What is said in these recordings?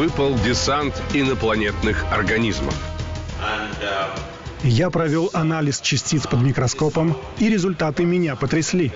выпал десант инопланетных организмов. Я провел анализ частиц под микроскопом, и результаты меня потрясли.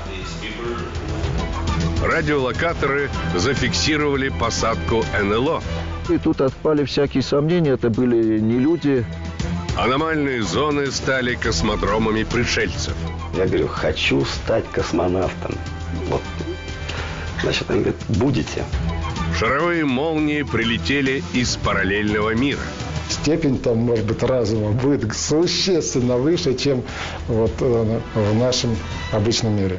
Радиолокаторы зафиксировали посадку НЛО. И тут отпали всякие сомнения, это были не люди. Аномальные зоны стали космодромами пришельцев. Я говорю, хочу стать космонавтом. Вот. Значит, они говорят, будете. Шаровые молнии прилетели из параллельного мира. Степень там, может быть, разума будет существенно выше, чем вот в нашем обычном мире.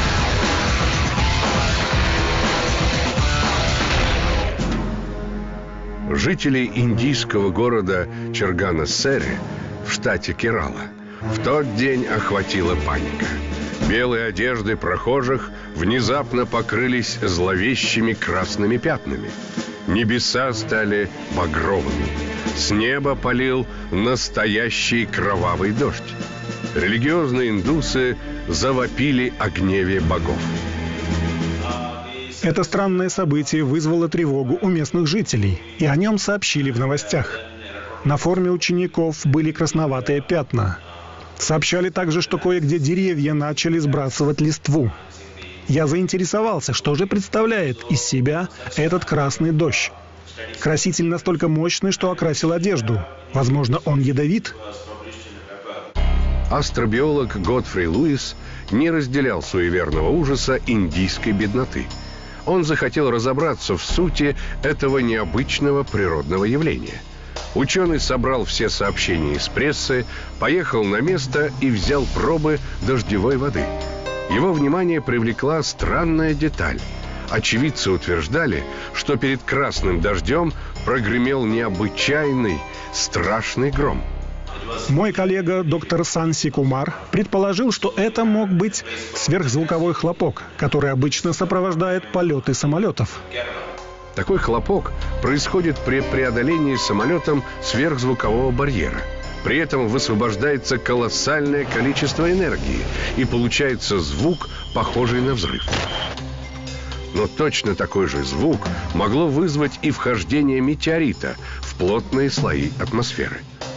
Жителей индийского города Чарганасери в штате Керала в тот день охватила паника. Белые одежды прохожих внезапно покрылись зловещими красными пятнами. Небеса стали багровыми. С неба полил настоящий кровавый дождь. Религиозные индусы завопили о гневе богов. Это странное событие вызвало тревогу у местных жителей, и о нем сообщили в новостях. На форме учеников были красноватые пятна. Сообщали также, что кое-где деревья начали сбрасывать листву. Я заинтересовался, что же представляет из себя этот красный дождь. Краситель настолько мощный, что окрасил одежду. Возможно, он ядовит? Астробиолог Годфри Луис не разделял суеверного ужаса индийской бедноты. Он захотел разобраться в сути этого необычного природного явления. Ученый собрал все сообщения из прессы, поехал на место и взял пробы дождевой воды. Его внимание привлекла странная деталь. Очевидцы утверждали, что перед красным дождем прогремел необычайный, страшный гром. Мой коллега доктор Санси Кумар предположил, что это мог быть сверхзвуковой хлопок, который обычно сопровождает полеты самолетов. Такой хлопок происходит при преодолении самолетом сверхзвукового барьера. При этом высвобождается колоссальное количество энергии, и получается звук, похожий на взрыв. Но точно такой же звук могло вызвать и вхождение метеорита в плотные слои атмосферы.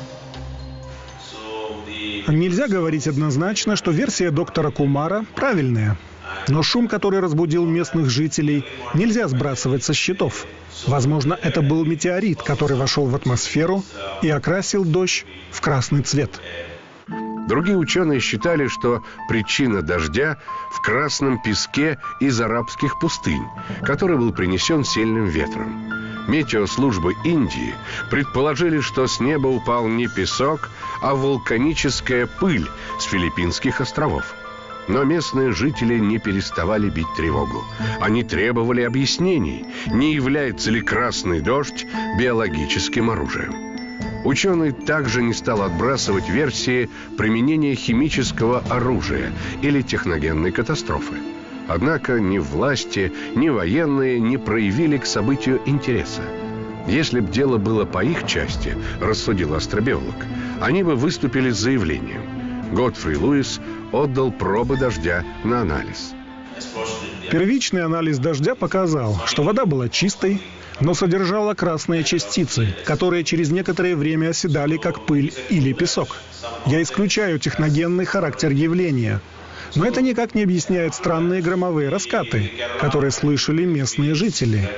Нельзя говорить однозначно, что версия доктора Кумара правильная. Но шум, который разбудил местных жителей, нельзя сбрасывать со счетов. Возможно, это был метеорит, который вошел в атмосферу и окрасил дождь в красный цвет. Другие ученые считали, что причина дождя в красном песке из арабских пустынь, который был принесен сильным ветром. Метеослужбы Индии предположили, что с неба упал не песок, а вулканическая пыль с Филиппинских островов. Но местные жители не переставали бить тревогу. Они требовали объяснений, не является ли красный дождь биологическим оружием. Ученый также не стал отбрасывать версии применения химического оружия или техногенной катастрофы. Однако ни власти, ни военные не проявили к событию интереса. Если б дело было по их части, рассудил астробиолог, они бы выступили с заявлением. Годфри Луис отдал пробы дождя на анализ. Первичный анализ дождя показал, что вода была чистой, но содержала красные частицы, которые через некоторое время оседали как пыль или песок. Я исключаю техногенный характер явления. Но это никак не объясняет странные громовые раскаты, которые слышали местные жители.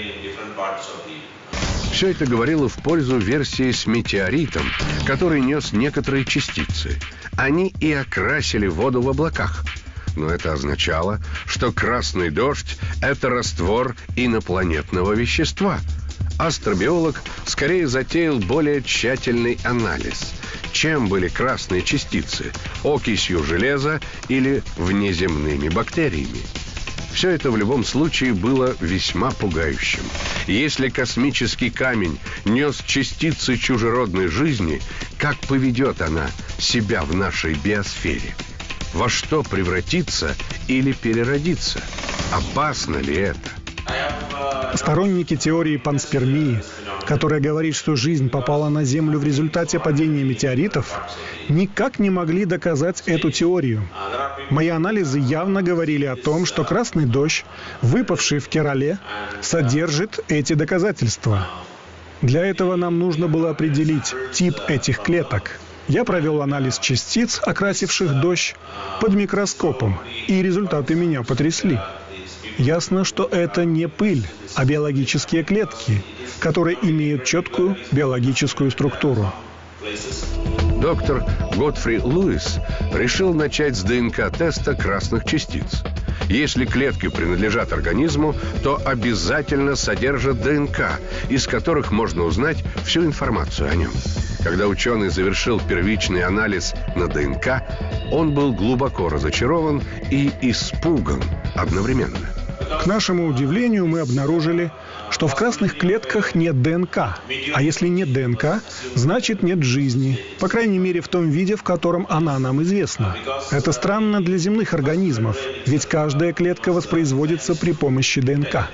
Все это говорило в пользу версии с метеоритом, который нес некоторые частицы. Они и окрасили воду в облаках. Но это означало, что красный дождь – это раствор инопланетного вещества. Астробиолог скорее затеял более тщательный анализ. Чем были красные частицы – окисью железа или внеземными бактериями? Все это в любом случае было весьма пугающим. Если космический камень нес частицы чужеродной жизни, как поведет она себя в нашей биосфере? Во что превратиться или переродиться? Опасно ли это? Сторонники теории панспермии, которая говорит, что жизнь попала на Землю в результате падения метеоритов, никак не могли доказать эту теорию. Мои анализы явно говорили о том, что красный дождь, выпавший в Керале, содержит эти доказательства. Для этого нам нужно было определить тип этих клеток. Я провел анализ частиц, окрасивших дождь, под микроскопом, и результаты меня потрясли. Ясно, что это не пыль, а биологические клетки, которые имеют четкую биологическую структуру. Доктор Годфри Луис решил начать с ДНК-теста красных частиц. Если клетки принадлежат организму, то обязательно содержат ДНК, из которых можно узнать всю информацию о нем. Когда ученый завершил первичный анализ на ДНК, он был глубоко разочарован и испуган одновременно. К нашему удивлению, мы обнаружили, что в красных клетках нет ДНК. А если нет ДНК, значит нет жизни. По крайней мере, в том виде, в котором она нам известна. Это странно для земных организмов, ведь каждая клетка воспроизводится при помощи ДНК.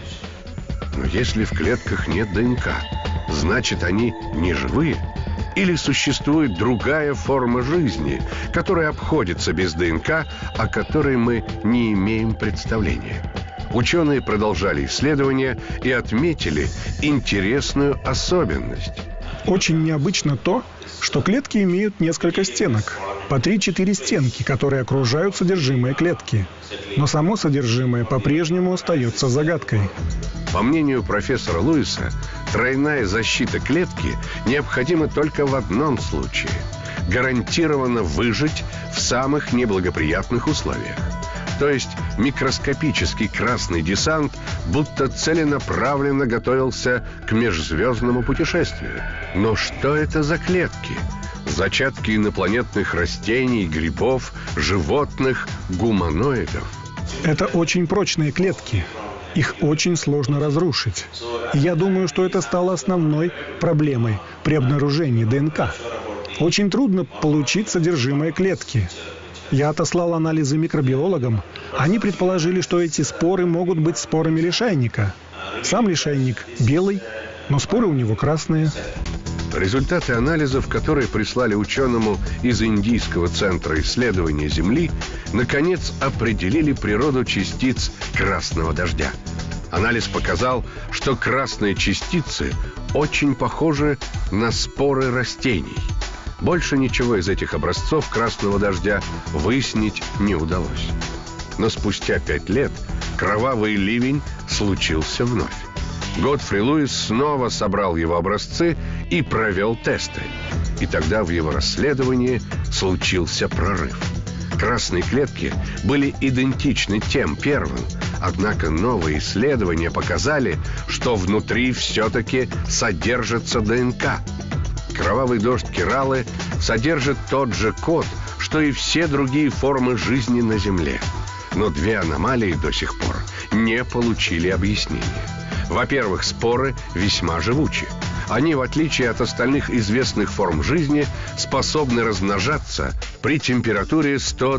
Но если в клетках нет ДНК, значит они не живые? Или существует другая форма жизни, которая обходится без ДНК, о которой мы не имеем представления? Ученые продолжали исследования и отметили интересную особенность. Очень необычно то, что клетки имеют несколько стенок, по 3-4 стенки, которые окружают содержимое клетки. Но само содержимое по-прежнему остается загадкой. По мнению профессора Луиса, тройная защита клетки необходима только в одном случае – гарантированно выжить в самых неблагоприятных условиях. То есть микроскопический красный десант будто целенаправленно готовился к межзвездному путешествию. Но что это за клетки? Зачатки инопланетных растений, грибов, животных, гуманоидов. Это очень прочные клетки. Их очень сложно разрушить. И я думаю, что это стало основной проблемой при обнаружении ДНК. Очень трудно получить содержимое клетки. Я отослал анализы микробиологам. Они предположили, что эти споры могут быть спорами лишайника. Сам лишайник белый, но споры у него красные. Результаты анализов, которые прислали ученому из Индийского центра исследования Земли, наконец определили природу частиц красного дождя. Анализ показал, что красные частицы очень похожи на споры растений. Больше ничего из этих образцов красного дождя выяснить не удалось. Но спустя 5 лет кровавый ливень случился вновь. Годфри Луис снова собрал его образцы и провел тесты. И тогда в его расследовании случился прорыв. Красные клетки были идентичны тем первым, однако новые исследования показали, что внутри все-таки содержится ДНК. Кровавый дождь Кералы содержит тот же код, что и все другие формы жизни на Земле. Но две аномалии до сих пор не получили объяснения. Во-первых, споры весьма живучи. Они, в отличие от остальных известных форм жизни, способны размножаться при температуре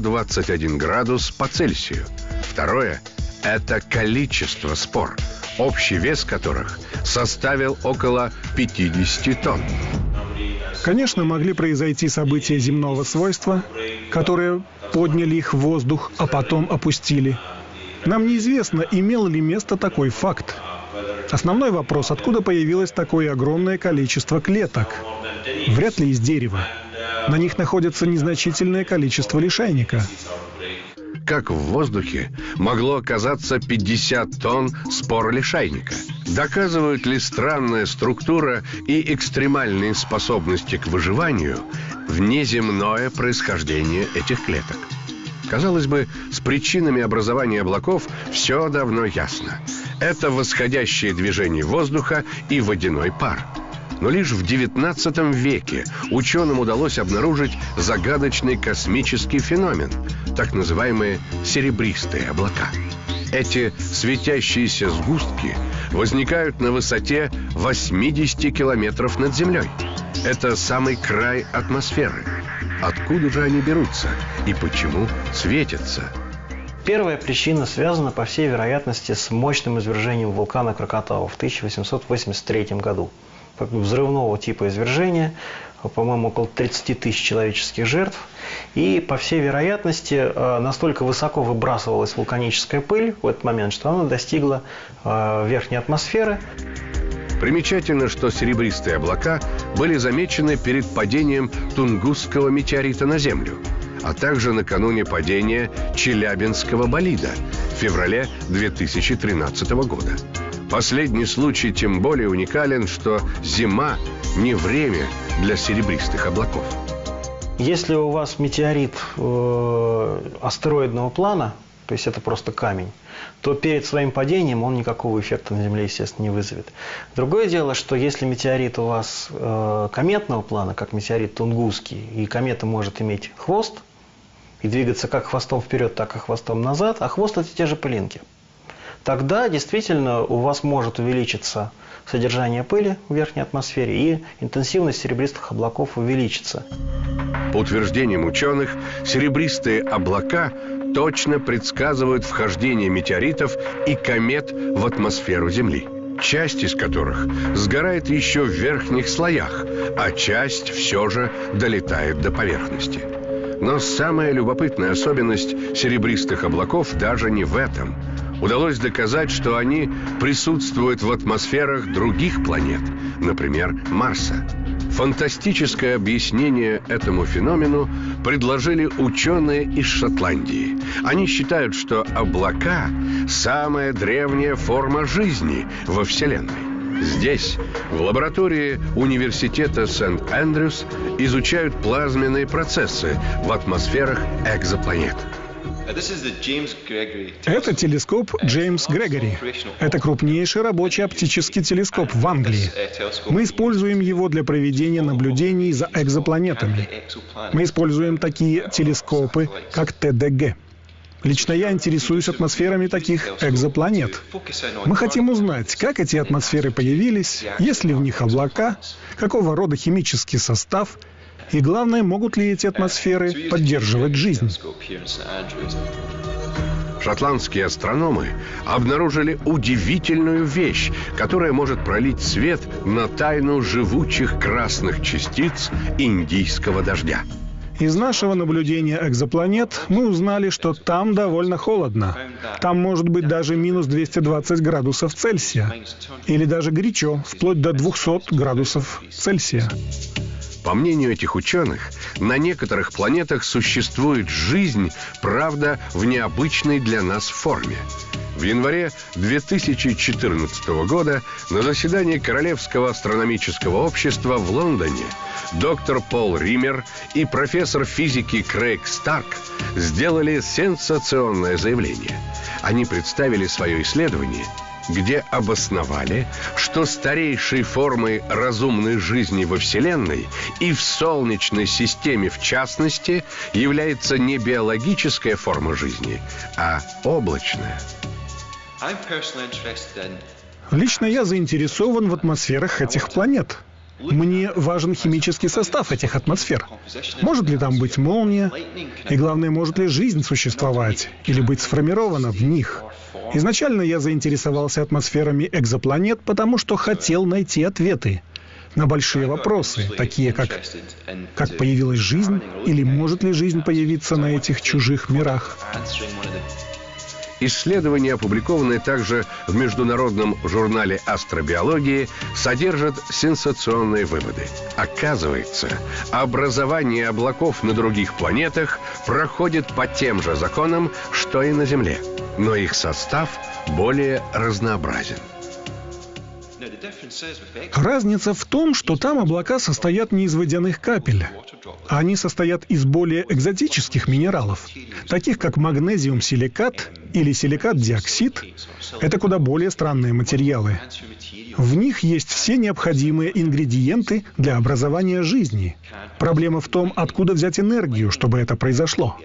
121 градус по Цельсию. Второе – это количество спор, общий вес которых составил около 50 тонн. Конечно, могли произойти события земного свойства, которые подняли их в воздух, а потом опустили. Нам неизвестно, имел ли место такой факт. Основной вопрос, откуда появилось такое огромное количество клеток? Вряд ли из дерева. На них находится незначительное количество лишайника. Как в воздухе могло оказаться 50 тонн спор лишайника? Доказывают ли странная структура и экстремальные способности к выживанию внеземное происхождение этих клеток? Казалось бы, с причинами образования облаков все давно ясно. Это восходящее движение воздуха и водяной пар. Но лишь в XIX веке ученым удалось обнаружить загадочный космический феномен, так называемые серебристые облака. Эти светящиеся сгустки возникают на высоте 80 километров над Землей. Это самый край атмосферы. Откуда же они берутся и почему светятся? Первая причина связана, по всей вероятности, с мощным извержением вулкана Кракатау в 1883 году. Взрывного типа извержения, по-моему, около 30 тысяч человеческих жертв. И, по всей вероятности, настолько высоко выбрасывалась вулканическая пыль в этот момент, что она достигла верхней атмосферы. Примечательно, что серебристые облака были замечены перед падением Тунгусского метеорита на Землю, а также накануне падения Челябинского болида в феврале 2013 года. Последний случай тем более уникален, что зима не время для серебристых облаков. Если у вас метеорит астероидного плана, то есть это просто камень, то перед своим падением он никакого эффекта на Земле, естественно, не вызовет. Другое дело, что если метеорит у вас кометного плана, как метеорит Тунгусский, и комета может иметь хвост, и двигаться как хвостом вперед, так и хвостом назад, а хвост – это те же пылинки, тогда действительно у вас может увеличиться содержание пыли в верхней атмосфере, и интенсивность серебристых облаков увеличится. По утверждениям ученых, серебристые облака точно предсказывают вхождение метеоритов и комет в атмосферу Земли, часть из которых сгорает еще в верхних слоях, а часть все же долетает до поверхности. Но самая любопытная особенность серебристых облаков даже не в этом. Удалось доказать, что они присутствуют в атмосферах других планет, например, Марса. Фантастическое объяснение этому феномену предложили ученые из Шотландии. Они считают, что облака – самая древняя форма жизни во Вселенной. Здесь, в лаборатории университета Сент-Эндрюс, изучают плазменные процессы в атмосферах экзопланет. Это телескоп Джеймс Грегори. Это крупнейший рабочий оптический телескоп в Англии. Мы используем его для проведения наблюдений за экзопланетами. Мы используем такие телескопы, как ТДГ. Лично я интересуюсь атмосферами таких экзопланет. Мы хотим узнать, как эти атмосферы появились, есть ли в них облака, какого рода химический состав, и главное, могут ли эти атмосферы поддерживать жизнь. Шотландские астрономы обнаружили удивительную вещь, которая может пролить свет на тайну живучих красных частиц индийского дождя. Из нашего наблюдения экзопланет мы узнали, что там довольно холодно. Там может быть даже минус 220 градусов Цельсия. Или даже горячо, вплоть до 200 градусов Цельсия. По мнению этих ученых, на некоторых планетах существует жизнь, правда, в необычной для нас форме. В январе 2014 года на заседании Королевского астрономического общества в Лондоне доктор Пол Ример и профессор физики Крейг Старк сделали сенсационное заявление. Они представили свое исследование, где обосновали, что старейшей формой разумной жизни во Вселенной и в Солнечной системе в частности является не биологическая форма жизни, а облачная. Лично я заинтересован в атмосферах этих планет. Мне важен химический состав этих атмосфер. Может ли там быть молния? И главное, может ли жизнь существовать или быть сформирована в них? Изначально я заинтересовался атмосферами экзопланет, потому что хотел найти ответы на большие вопросы, такие как появилась жизнь или может ли жизнь появиться на этих чужих мирах. Исследования, опубликованные также в международном журнале астробиологии, содержат сенсационные выводы. Оказывается, образование облаков на других планетах проходит по тем же законам, что и на Земле, но их состав более разнообразен. Разница в том, что там облака состоят не из водяных капель. Они состоят из более экзотических минералов, таких как магнезиум-силикат или силикат-диоксид. Это куда более странные материалы. В них есть все необходимые ингредиенты для образования жизни. Проблема в том, откуда взять энергию, чтобы это произошло.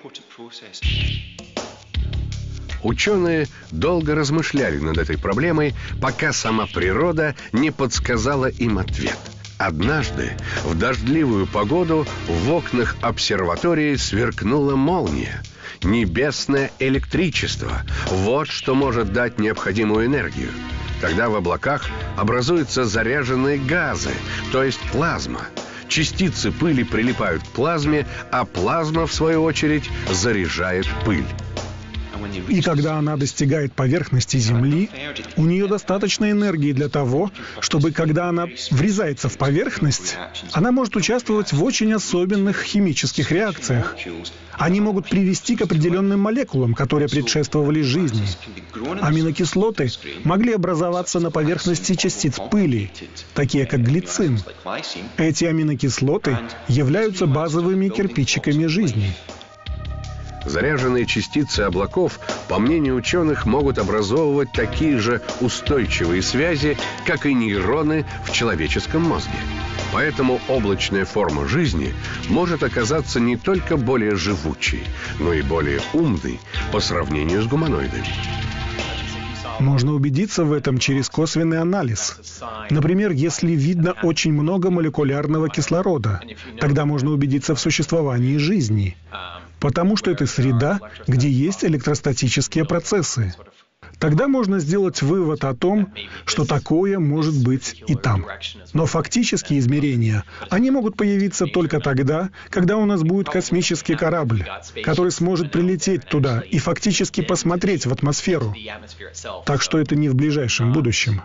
Ученые долго размышляли над этой проблемой, пока сама природа не подсказала им ответ. Однажды в дождливую погоду в окнах обсерватории сверкнула молния. Небесное электричество – вот что может дать необходимую энергию. Тогда в облаках образуются заряженные газы, то есть плазма. Частицы пыли прилипают к плазме, а плазма, в свою очередь, заряжает пыль. И когда она достигает поверхности Земли, у нее достаточно энергии для того, чтобы, когда она врезается в поверхность, она может участвовать в очень особенных химических реакциях. Они могут привести к определенным молекулам, которые предшествовали жизни. Аминокислоты могли образоваться на поверхности частиц пыли, такие как глицин. Эти аминокислоты являются базовыми кирпичиками жизни. Заряженные частицы облаков, по мнению ученых, могут образовывать такие же устойчивые связи, как и нейроны в человеческом мозге. Поэтому облачная форма жизни может оказаться не только более живучей, но и более умной по сравнению с гуманоидами. Можно убедиться в этом через косвенный анализ. Например, если видно очень много молекулярного кислорода, тогда можно убедиться в существовании жизни, потому что это среда, где есть электростатические процессы. Тогда можно сделать вывод о том, что такое может быть и там. Но фактические измерения, они могут появиться только тогда, когда у нас будет космический корабль, который сможет прилететь туда и фактически посмотреть в атмосферу. Так что это не в ближайшем будущем.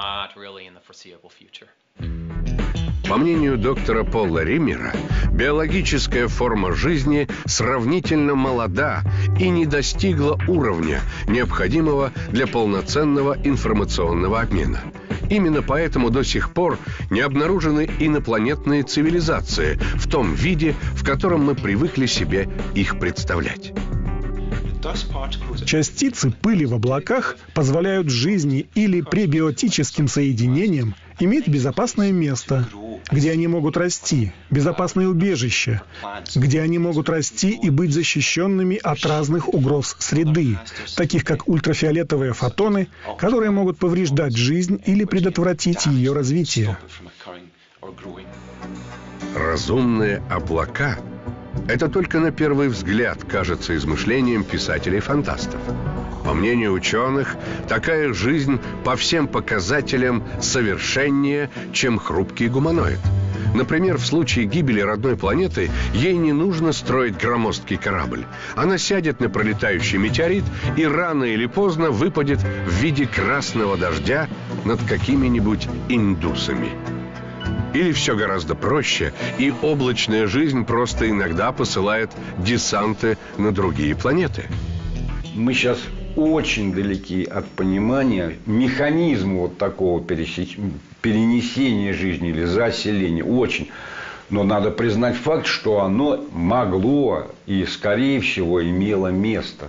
По мнению доктора Пола Риммера, биологическая форма жизни сравнительно молода и не достигла уровня, необходимого для полноценного информационного обмена. Именно поэтому до сих пор не обнаружены инопланетные цивилизации в том виде, в котором мы привыкли себе их представлять. Частицы пыли в облаках позволяют жизни или пребиотическим соединениям иметь безопасное место, где они могут расти, безопасное убежище, где они могут расти и быть защищенными от разных угроз среды, таких как ультрафиолетовые фотоны, которые могут повреждать жизнь или предотвратить ее развитие. Разумные облака – это только на первый взгляд кажется измышлением писателей-фантастов. По мнению ученых, такая жизнь по всем показателям совершеннее, чем хрупкий гуманоид. Например, в случае гибели родной планеты ей не нужно строить громоздкий корабль. Она сядет на пролетающий метеорит и рано или поздно выпадет в виде красного дождя над какими-нибудь индусами. Или все гораздо проще, и облачная жизнь просто иногда посылает десанты на другие планеты. Мы сейчас очень далеки от понимания механизма вот такого перенесения жизни или заселения. Очень. Но надо признать факт, что оно могло и, скорее всего, имело место.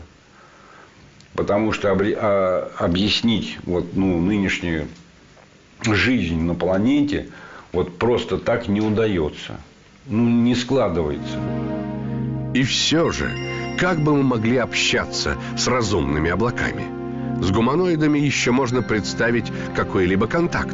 Потому что объяснить нынешнюю жизнь на планете просто так не удается. Не складывается. И все же, как бы мы могли общаться с разумными облаками? С гуманоидами еще можно представить какой-либо контакт.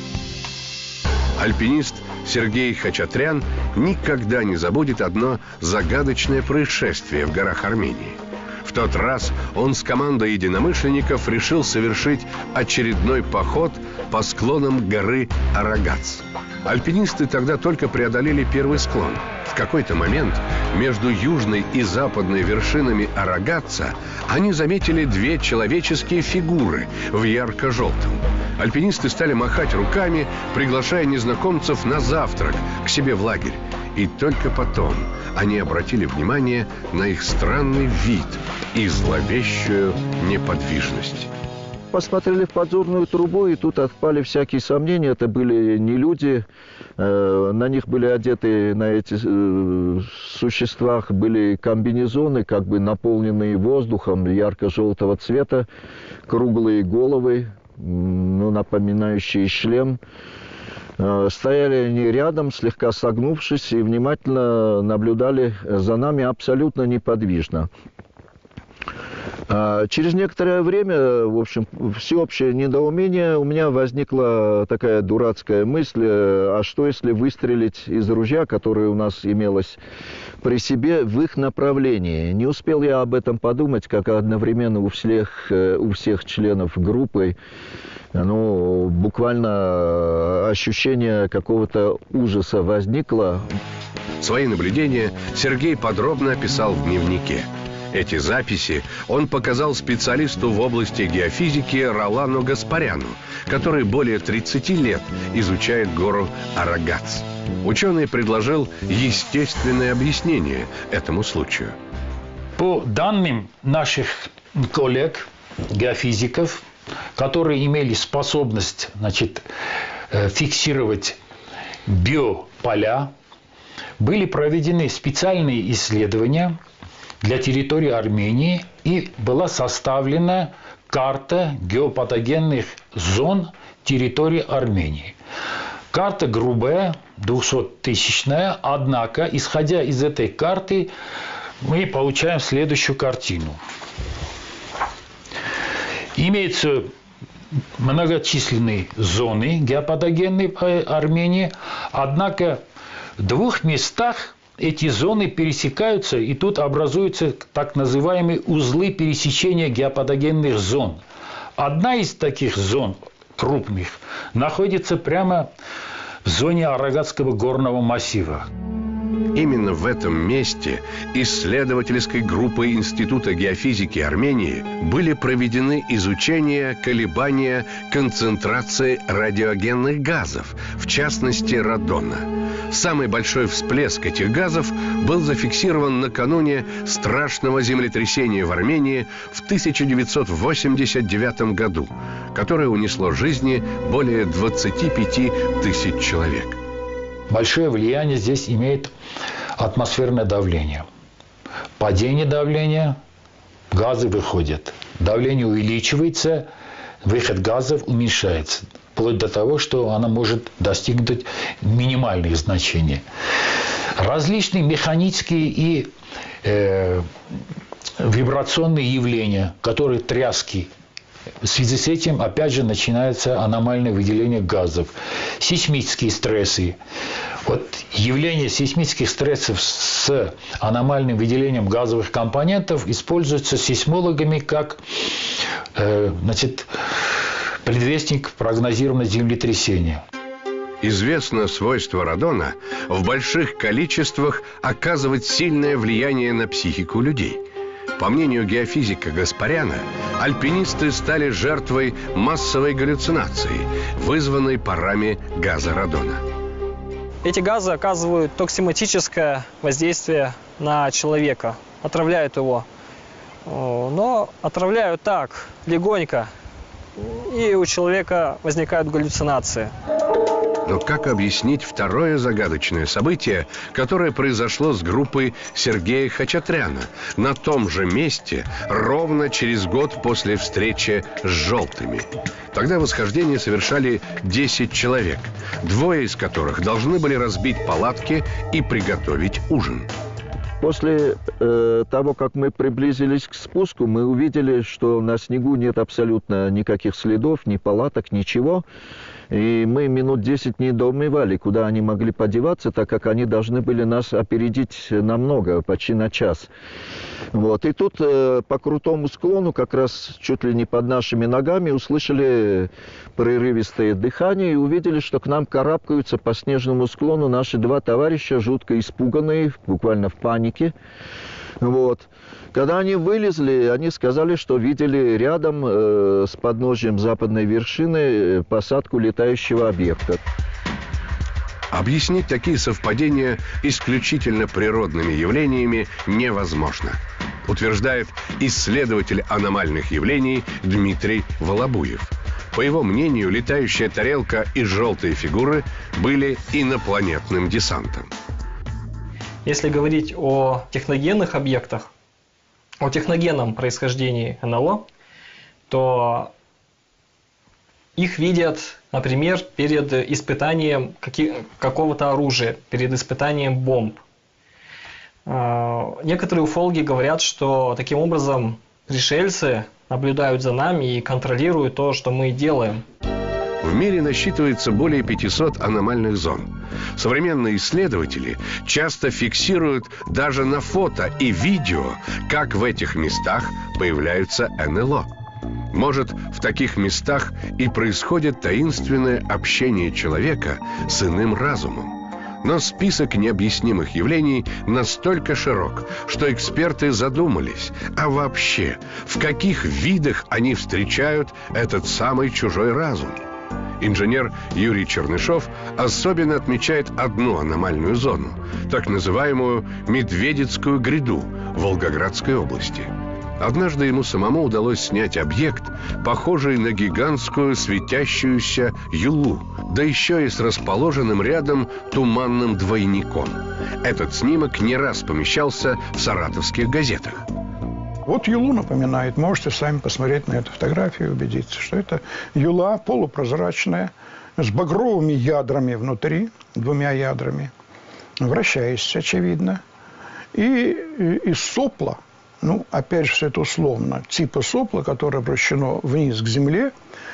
Альпинист Сергей Хачатрян никогда не забудет одно загадочное происшествие в горах Армении. В тот раз он с командой единомышленников решил совершить очередной поход по склонам горы Арагац. Альпинисты тогда только преодолели первый склон. В какой-то момент между южной и западной вершинами Арагатца они заметили две человеческие фигуры в ярко-желтом. Альпинисты стали махать руками, приглашая незнакомцев на завтрак к себе в лагерь. И только потом они обратили внимание на их странный вид и зловещую неподвижность. Посмотрели в подзорную трубу, и тут отпали всякие сомнения. Это были не люди, на них были одеты, на этих существах были комбинезоны, как бы наполненные воздухом ярко-желтого цвета, круглые головы, напоминающие шлем. Стояли они рядом, слегка согнувшись, и внимательно наблюдали за нами абсолютно неподвижно. Через некоторое время, в общем, всеобщее недоумение, у меня возникла такая дурацкая мысль, а что если выстрелить из ружья, которое у нас имелось при себе, в их направлении? Не успел я об этом подумать, как одновременно у всех членов группы, буквально ощущение какого-то ужаса возникло. Свои наблюдения Сергей подробно описал в дневнике. Эти записи он показал специалисту в области геофизики Ролану Гаспаряну, который более 30 лет изучает гору Арагац. Ученый предложил естественное объяснение этому случаю. По данным наших коллег, геофизиков, которые имели способность, фиксировать биополя, были проведены специальные исследования для территории Армении, и была составлена карта геопатогенных зон территории Армении. Карта грубая, 200-тысячная, однако, исходя из этой карты, мы получаем следующую картину. Имеются многочисленные зоны геопатогенной Армении, однако в двух местах эти зоны пересекаются, и тут образуются так называемые узлы пересечения геопатогенных зон. Одна из таких зон, крупных, находится прямо в зоне Арагатского горного массива. Именно в этом месте исследовательской группой Института геофизики Армении были проведены изучения колебания концентрации радиогенных газов, в частности радона. Самый большой всплеск этих газов был зафиксирован накануне страшного землетрясения в Армении в 1989 году, которое унесло жизни более 25 тысяч человек. Большое влияние здесь имеет атмосферное давление. Падение давления, газы выходят. Давление увеличивается, выход газов уменьшается. Вплоть до того, что она может достигнуть минимальных значений. Различные механические и вибрационные явления, которые тряски. В связи с этим, опять же, начинается аномальное выделение газов. Сейсмические стрессы. Вот явление сейсмических стрессов с аномальным выделением газовых компонентов используется сейсмологами как предвестник прогнозированного землетрясения. Известно свойство радона в больших количествах оказывать сильное влияние на психику людей. По мнению геофизика Гаспаряна, альпинисты стали жертвой массовой галлюцинации, вызванной парами газа радона. Эти газы оказывают токсиматическое воздействие на человека, отравляют его. Но отравляют так, легонько, и у человека возникают галлюцинации. Но как объяснить второе загадочное событие, которое произошло с группой Сергея Хачатряна на том же месте ровно через год после встречи с «желтыми»? Тогда восхождение совершали 10 человек, 2 из которых должны были разбить палатки и приготовить ужин. После того, как мы приблизились к спуску, мы увидели, что на снегу нет абсолютно никаких следов, ни палаток, ничего. И мы минут 10 недоумевали, куда они могли подеваться, так как они должны были нас опередить намного, почти на час. Вот. И тут по крутому склону, как раз чуть ли не под нашими ногами, услышали прерывистое дыхание и увидели, что к нам карабкаются по снежному склону наши 2 товарища, жутко испуганные, буквально в панике. Вот. Когда они вылезли, они сказали, что видели рядом с подножием западной вершины посадку летающего объекта. Объяснить такие совпадения исключительно природными явлениями невозможно, утверждает исследователь аномальных явлений Дмитрий Волобуев. По его мнению, летающая тарелка и желтые фигуры были инопланетным десантом. Если говорить о техногенных объектах, о техногенном происхождении НЛО, то их видят, например, перед испытанием какого-то оружия, перед испытанием бомб. Некоторые уфологи говорят, что таким образом пришельцы наблюдают за нами и контролируют то, что мы делаем. В мире насчитывается более 500 аномальных зон. Современные исследователи часто фиксируют даже на фото и видео, как в этих местах появляются НЛО. Может, в таких местах и происходит таинственное общение человека с иным разумом. Но список необъяснимых явлений настолько широк, что эксперты задумались, а вообще, в каких видах они встречают этот самый чужой разум? Инженер Юрий Чернышов особенно отмечает одну аномальную зону, так называемую Медведицкую гряду в Волгоградской области. Однажды ему самому удалось снять объект, похожий на гигантскую светящуюся юлу, да еще и с расположенным рядом туманным двойником. Этот снимок не раз помещался в саратовских газетах. Вот юлу напоминает. Можете сами посмотреть на эту фотографию и убедиться, что это юла полупрозрачная, с багровыми ядрами внутри, 2 ядрами, вращаясь, очевидно, и из сопла, ну, опять же, все это условно, типа сопла, которое обращено вниз к земле,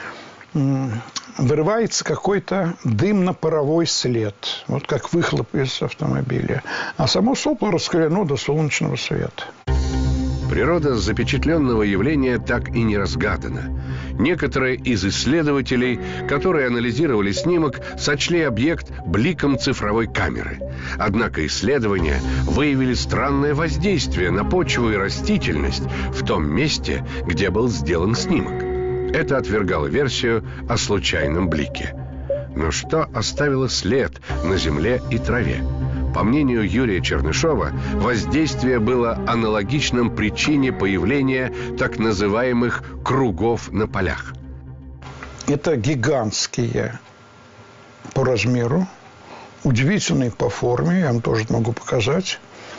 вырывается какой-то дымно-паровой след, вот как выхлоп из автомобиля. А само сопло раскалено до солнечного света. Природа запечатленного явления так и не разгадана. Некоторые из исследователей, которые анализировали снимок, сочли объект бликом цифровой камеры. Однако исследования выявили странное воздействие на почву и растительность в том месте, где был сделан снимок. Это отвергало версию о случайном блике. Но что оставило след на земле и траве? По мнению Юрия Чернышова, воздействие было аналогичным причине появления так называемых кругов на полях. Это гигантские по размеру, удивительные по форме, я вам тоже могу показать,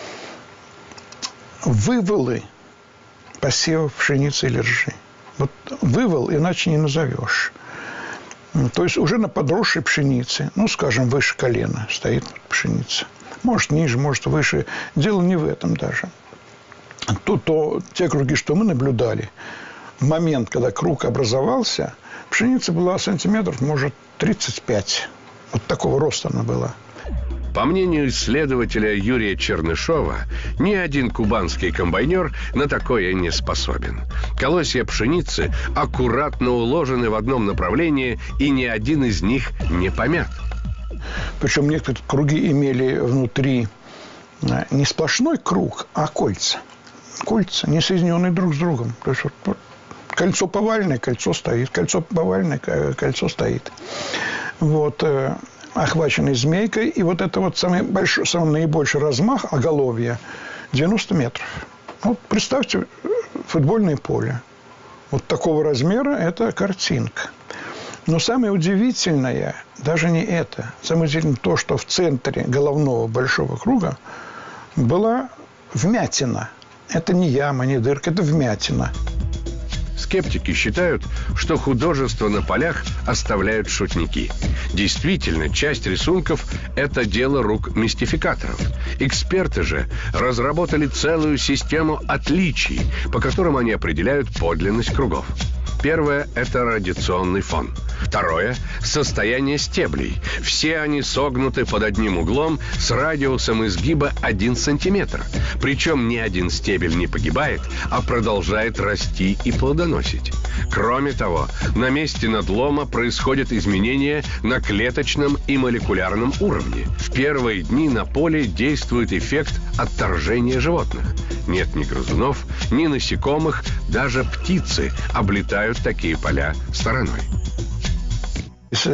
вывалы посевов пшеницы или ржи. Вот вывал иначе не назовешь. То есть уже на подросшей пшенице, ну, скажем, выше колена стоит пшеница. Может, ниже, может, выше. Дело не в этом даже. Те круги, что мы наблюдали, в момент, когда круг образовался, пшеница была сантиметров, может, 35. Вот такого роста она была. По мнению исследователя Юрия Чернышова, ни один кубанский комбайнер на такое не способен. Колосья пшеницы аккуратно уложены в одном направлении, и ни один из них не помят. Причем некоторые круги имели внутри не сплошной круг, а кольца. Кольца, не соединенные друг с другом. То есть вот кольцо поваленное, кольцо стоит. Кольцо поваленное, кольцо стоит. Вот, охваченный змейкой. И вот это вот самый наибольший размах оголовья 90 метров. Вот представьте футбольное поле. Вот такого размера это картинка. Но самое удивительное даже не это. Самое удивительное то, что в центре головного большого круга была вмятина. Это не яма, не дырка, это вмятина. Скептики считают, что художество на полях оставляют шутники. Действительно, часть рисунков – это дело рук мистификаторов. Эксперты же разработали целую систему отличий, по которым они определяют подлинность кругов. Первое – это радиационный фон. Второе – состояние стеблей. Все они согнуты под одним углом с радиусом изгиба 1 сантиметр. Причем ни один стебель не погибает, а продолжает расти и плодоносить. Кроме того, на месте надлома происходят изменения на клеточном и молекулярном уровне. В первые дни на поле действует эффект отторжения животных. Нет ни грызунов, ни насекомых, даже птицы облетают такие поля стороной. Из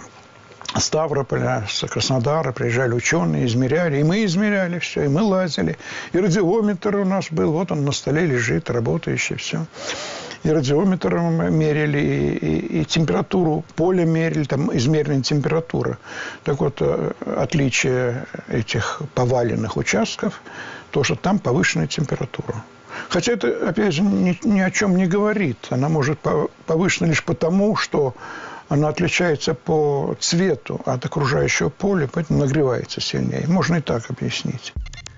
Ставрополя, с Краснодара приезжали ученые, измеряли, и мы измеряли все, и мы лазили. И радиометр у нас был, вот он на столе лежит, работающий, все. И радиометром мерили, и температуру поля мерили, там измерена температура. Так вот, отличие этих поваленных участков, то, что там повышенная температура. Хотя это, опять же, ни о чем не говорит. Она может повышена лишь потому, что она отличается по цвету от окружающего поля, поэтому нагревается сильнее. Можно и так объяснить.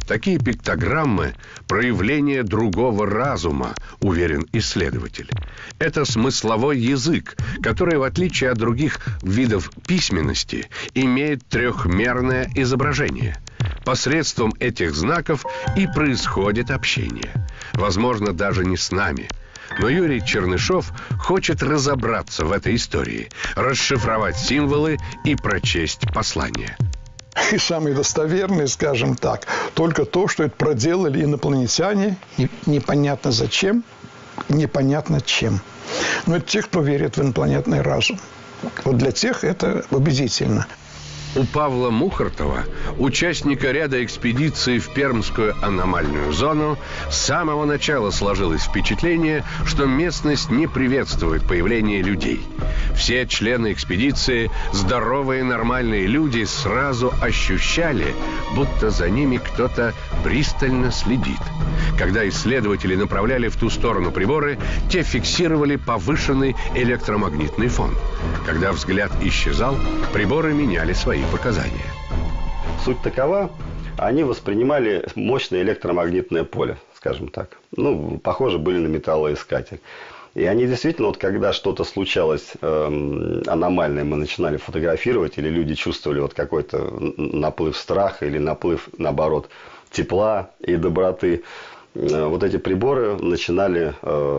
Такие пиктограммы – проявление другого разума, уверен исследователь. Это смысловой язык, который, в отличие от других видов письменности, имеет трехмерное изображение. Посредством этих знаков и происходит общение. Возможно, даже не с нами. Но Юрий Чернышов хочет разобраться в этой истории, расшифровать символы и прочесть послание. И самый достоверный, скажем так, только то, что это проделали инопланетяне, непонятно зачем, непонятно чем. Но это те, кто верит в инопланетный разум. Вот для тех это убедительно. У Павла Мухартова, участника ряда экспедиций в Пермскую аномальную зону, с самого начала сложилось впечатление, что местность не приветствует появление людей. Все члены экспедиции, здоровые нормальные люди, сразу ощущали, будто за ними кто-то пристально следит. Когда исследователи направляли в ту сторону приборы, те фиксировали повышенный электромагнитный фон. Когда взгляд исчезал, приборы меняли свои показания. Суть такова, они воспринимали мощное электромагнитное поле, скажем так. Ну, похоже, были на металлоискатель. И они действительно, вот когда что-то случалось аномальное, мы начинали фотографировать, или люди чувствовали вот какой-то наплыв страха, или наплыв, наоборот, тепла и доброты, вот эти приборы начинали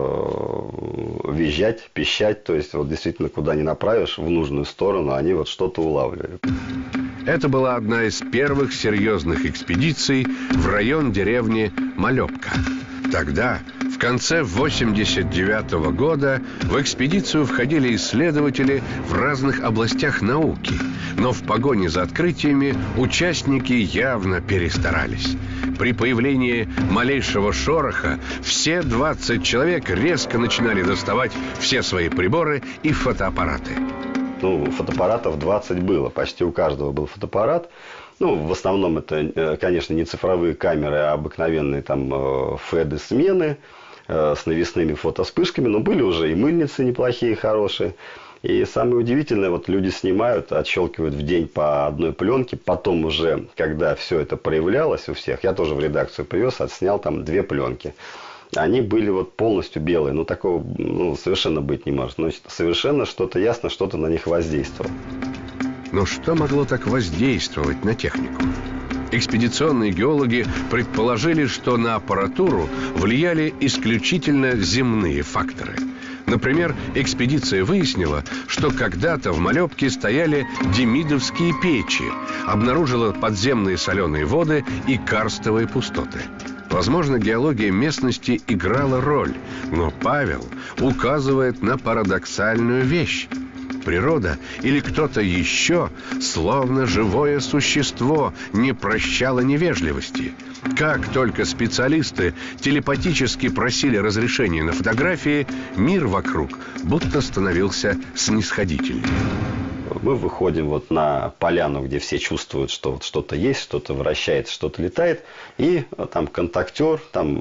визжать, пищать. То есть, вот действительно, куда ни направишь, в нужную сторону, они вот что-то улавливали. Это была одна из первых серьезных экспедиций в район деревни Малепка. Тогда, в конце 1989 года, в экспедицию входили исследователи в разных областях науки. Но в погоне за открытиями участники явно перестарались. При появлении малейшего шороха все 20 человек резко начинали доставать все свои приборы и фотоаппараты. Ну, фотоаппаратов 20 было. Почти у каждого был фотоаппарат. Ну, в основном это, конечно, не цифровые камеры, а обыкновенные там ФЭДы-смены с навесными фотоспышками. Но были уже и мыльницы неплохие, хорошие. И самое удивительное, вот люди снимают, отщелкивают в день по одной пленке. Потом уже, когда все это проявлялось у всех, я тоже в редакцию привез, отснял там 2 пленки. Они были вот полностью белые. Ну, такого совершенно быть не может. Но совершенно что-то ясно, что-то на них воздействовало. Но что могло так воздействовать на технику? Экспедиционные геологи предположили, что на аппаратуру влияли исключительно земные факторы. Например, экспедиция выяснила, что когда-то в Малепке стояли демидовские печи, обнаружила подземные соленые воды и карстовые пустоты. Возможно, геология местности играла роль, но Павел указывает на парадоксальную вещь. Природа или кто-то еще, словно живое существо, не прощало невежливости. Как только специалисты телепатически просили разрешения на фотографии, мир вокруг будто становился снисходительнее. Мы выходим вот на поляну, где все чувствуют, что вот что-то есть, что-то вращается, что-то летает. И там контактер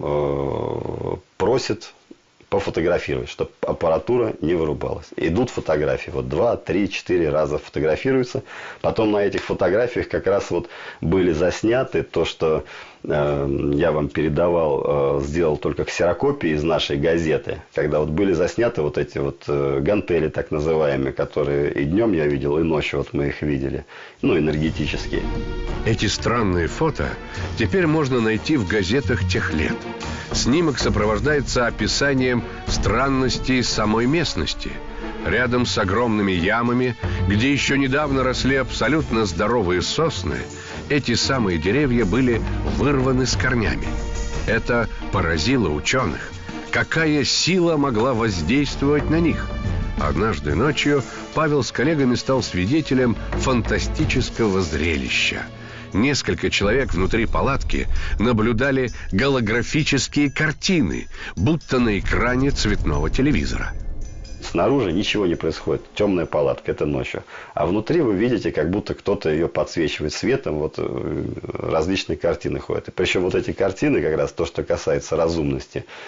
просит пофотографировать, чтобы аппаратура не вырубалась. Идут фотографии. Вот 2, 3, 4 раза фотографируются. Потом на этих фотографиях как раз вот были засняты то, что я вам передавал, сделал только ксерокопии из нашей газеты. Когда вот были засняты вот эти вот гантели так называемые, которые и днем я видел, и ночью вот мы их видели. Ну, энергетические. Эти странные фото теперь можно найти в газетах тех лет. Снимок сопровождается описанием странностей самой местности. Рядом с огромными ямами, где еще недавно росли абсолютно здоровые сосны, эти самые деревья были вырваны с корнями. Это поразило ученых. Какая сила могла воздействовать на них? Однажды ночью Павел с коллегами стал свидетелем фантастического зрелища. Несколько человек внутри палатки наблюдали голографические картины, будто на экране цветного телевизора. Снаружи ничего не происходит. Темная палатка, это ночью. А внутри вы видите, как будто кто-то ее подсвечивает светом. Вот различные картины ходят. И причем вот эти картины, как раз то, что касается разумности,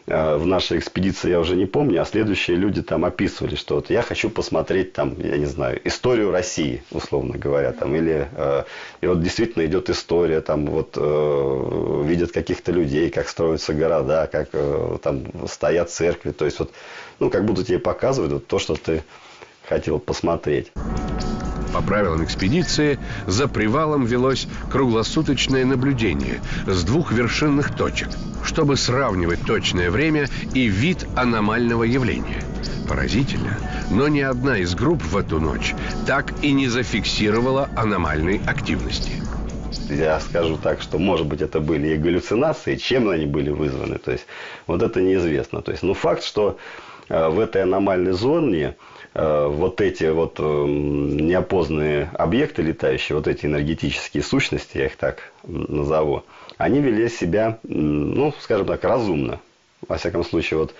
в нашей экспедиции, я уже не помню, а следующие люди там описывали, что вот я хочу посмотреть там, я не знаю, историю России, условно говоря, там, или и вот действительно идет история, там вот видят каких-то людей, как строятся города, как там стоят церкви, то есть вот, ну, как будто тебе показывают вот то, что ты хотел посмотреть. По правилам экспедиции, за привалом велось круглосуточное наблюдение с 2 вершинных точек, чтобы сравнивать точное время и вид аномального явления. Поразительно, но ни одна из групп в эту ночь так и не зафиксировала аномальной активности. Я скажу так, что, может быть, это были и галлюцинации, чем они были вызваны, то есть вот это неизвестно. То есть, ну, факт, что в этой аномальной зоне вот эти вот неопознанные объекты летающие, вот эти энергетические сущности, я их так назову, они вели себя, ну, скажем так, разумно. Во всяком случае, вот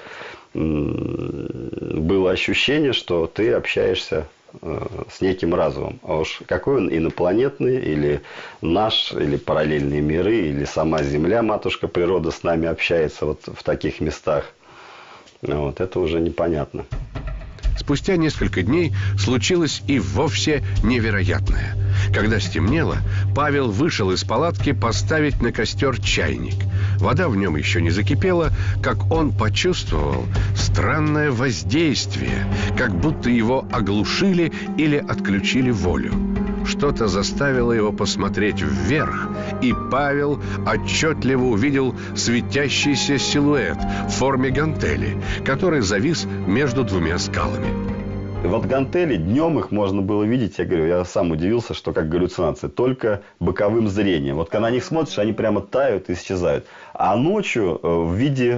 было ощущение, что ты общаешься с неким разумом. А уж какой он, инопланетный, или наш, или параллельные миры, или сама Земля, матушка природа с нами общается вот в таких местах, вот, это уже непонятно. Спустя несколько дней случилось и вовсе невероятное. Когда стемнело, Павел вышел из палатки поставить на костер чайник. Вода в нем еще не закипела, как он почувствовал странное воздействие, как будто его оглушили или отключили волю. Что-то заставило его посмотреть вверх, и Павел отчетливо увидел светящийся силуэт в форме гантели, который завис между 2 скалами. Вот гантели, днем их можно было видеть, я говорю, я сам удивился, что как галлюцинации, только боковым зрением. Вот когда на них смотришь, они прямо тают и исчезают. А ночью в виде,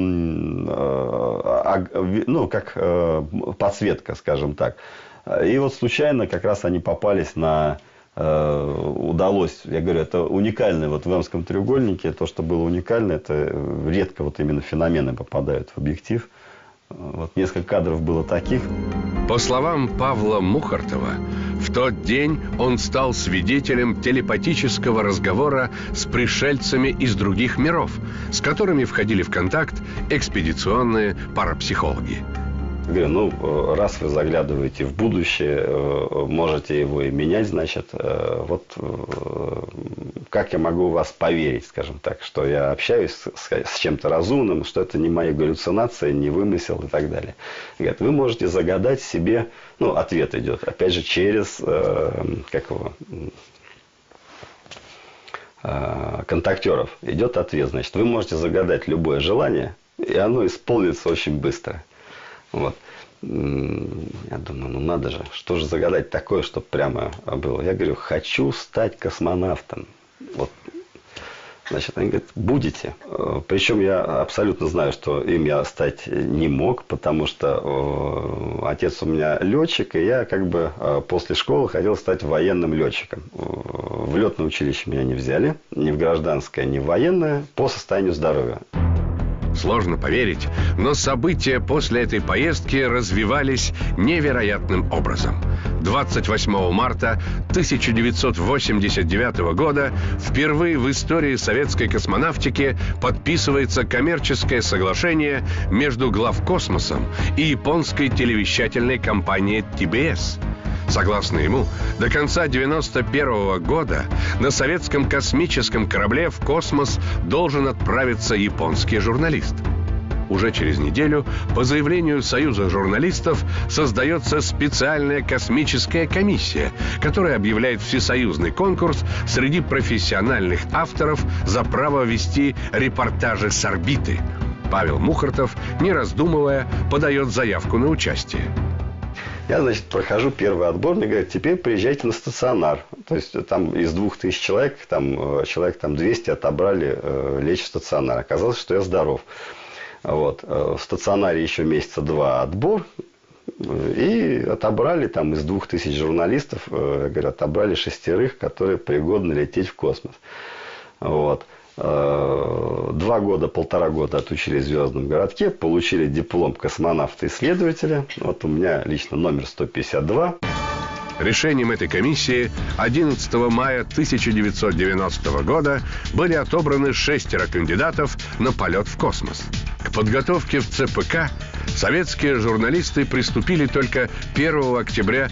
ну, как подсветка, скажем так. И вот случайно как раз они попались на... удалось, я говорю, это уникальное вот в Эмском треугольнике, то, что было уникально, это редко вот именно феномены попадают в объектив. Вот несколько кадров было таких. По словам Павла Мухартова, в тот день он стал свидетелем телепатического разговора с пришельцами из других миров, с которыми входили в контакт экспедиционные парапсихологи. Говорю, ну, раз вы заглядываете в будущее, можете его и менять, значит, вот как я могу в вас поверить, скажем так, что я общаюсь с чем-то разумным, что это не мои галлюцинации, не вымысел и так далее. Говорят, вы можете загадать себе, ну, ответ идет, опять же, через, контактеров идет ответ, значит, вы можете загадать любое желание, и оно исполнится очень быстро. Вот. Я думаю, ну надо же, что же загадать такое, чтобы прямо было. Я говорю, хочу стать космонавтом. Вот. Значит, они говорят, будете. Причем я абсолютно знаю, что им я стать не мог, потому что отец у меня летчик, и я как бы после школы хотел стать военным летчиком. В летное училище меня не взяли, ни в гражданское, ни в военное, по состоянию здоровья. Сложно поверить, но события после этой поездки развивались невероятным образом. 28 марта 1989 года впервые в истории советской космонавтики подписывается коммерческое соглашение между главкосмосом и японской телевещательной компанией ТБС. Согласно ему, до конца 1991 года на советском космическом корабле в космос должен отправиться японский журналист. Уже через неделю, по заявлению Союза журналистов, создается специальная космическая комиссия, которая объявляет всесоюзный конкурс среди профессиональных авторов за право вести репортажи с орбиты. Павел Мухартов, не раздумывая, подает заявку на участие. Я, значит, прохожу первый отбор, мне говорят, теперь приезжайте на стационар. То есть, там из 2000 человек, человек 200 отобрали лечь в стационар. Оказалось, что я здоров. Вот. В стационаре еще месяца 2 отбор. И отобрали из 2000 журналистов, отобрали 6, которые пригодны лететь в космос. Вот. 1,5 года отучились в Звездном городке, получили диплом космонавта-исследователя. Вот у меня лично номер 152. Решением этой комиссии 11 мая 1990 года были отобраны 6 кандидатов на полет в космос. К К подготовке в ЦПК советские журналисты приступили только 1 октября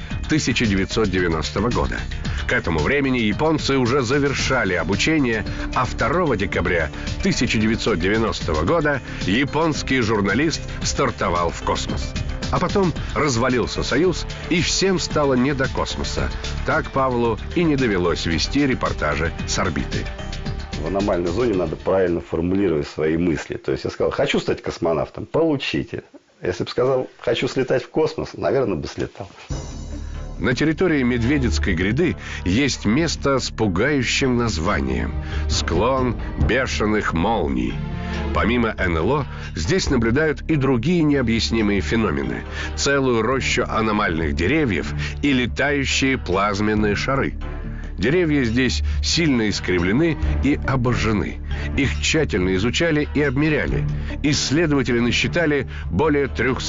1990 года. К этому времени японцы уже завершали обучение, а 2 декабря 1990 года японский журналист стартовал в космос. А потом развалился Союз, и всем стало не до космоса. Так Павлу и не довелось вести репортажи с орбиты. В аномальной зоне надо правильно формулировать свои мысли. То есть я сказал, хочу стать космонавтом, получите. Если бы сказал, хочу слетать в космос, наверное, бы слетал. На территории Медведицкой гряды есть место с пугающим названием – склон бешеных молний. Помимо НЛО, здесь наблюдают и другие необъяснимые феномены – целую рощу аномальных деревьев и летающие плазменные шары. Деревья здесь сильно искривлены и обожжены. Их тщательно изучали и обмеряли. Исследователи насчитали более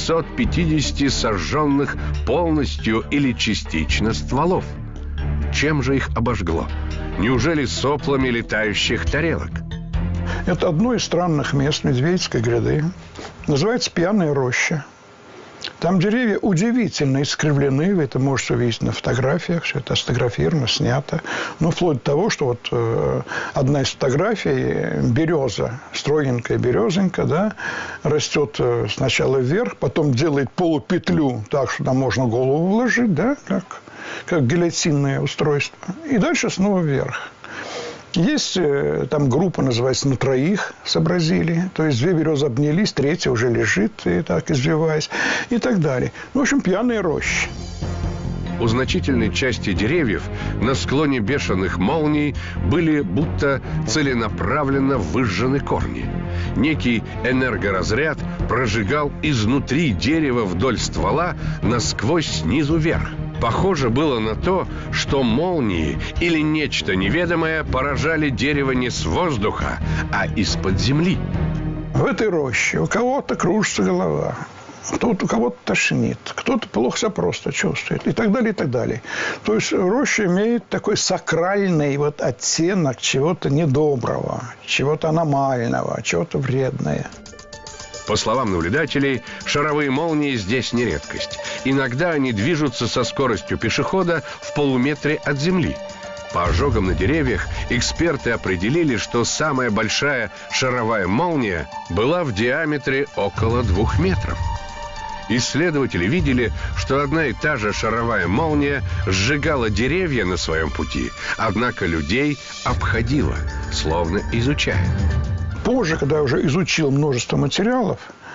350 сожженных полностью или частично стволов. Чем же их обожгло? Неужели соплами летающих тарелок? Это одно из странных мест Медведицкой гряды. Называется Пьяная роща. Там деревья удивительно искривлены, вы это можете увидеть на фотографиях, все это сфотографировано, снято. Ну, вплоть до того, что вот одна из фотографий, береза, строгенькая березонька, да, растет сначала вверх, потом делает полупетлю так, что там можно голову вложить, да, как гильотинное устройство, и дальше снова вверх. Есть там группа, называется «На троих» сообразили. То есть 2 березы обнялись, 3-я уже лежит, и так извиваясь, и так далее. В общем, пьяная роща. У значительной части деревьев на склоне бешеных молний были будто целенаправленно выжжены корни. Некий энергоразряд прожигал изнутри дерева вдоль ствола насквозь снизу вверх. Похоже было на то, что молнии или нечто неведомое поражали дерево не с воздуха, а из-под земли. В этой роще у кого-то кружится голова, у кого-то тошнит, кто-то плохо себя просто чувствует и так далее, и так далее. То есть роща имеет такой сакральный вот оттенок чего-то недоброго, чего-то аномального, чего-то вредного. По словам наблюдателей, шаровые молнии здесь не редкость. Иногда они движутся со скоростью пешехода в полуметре от земли. По ожогам на деревьях эксперты определили, что самая большая шаровая молния была в диаметре около 2 метров. Исследователи видели, что одна и та же шаровая молния сжигала деревья на своем пути, однако людей обходила, словно изучая. Позже, когда я уже изучил множество материалов,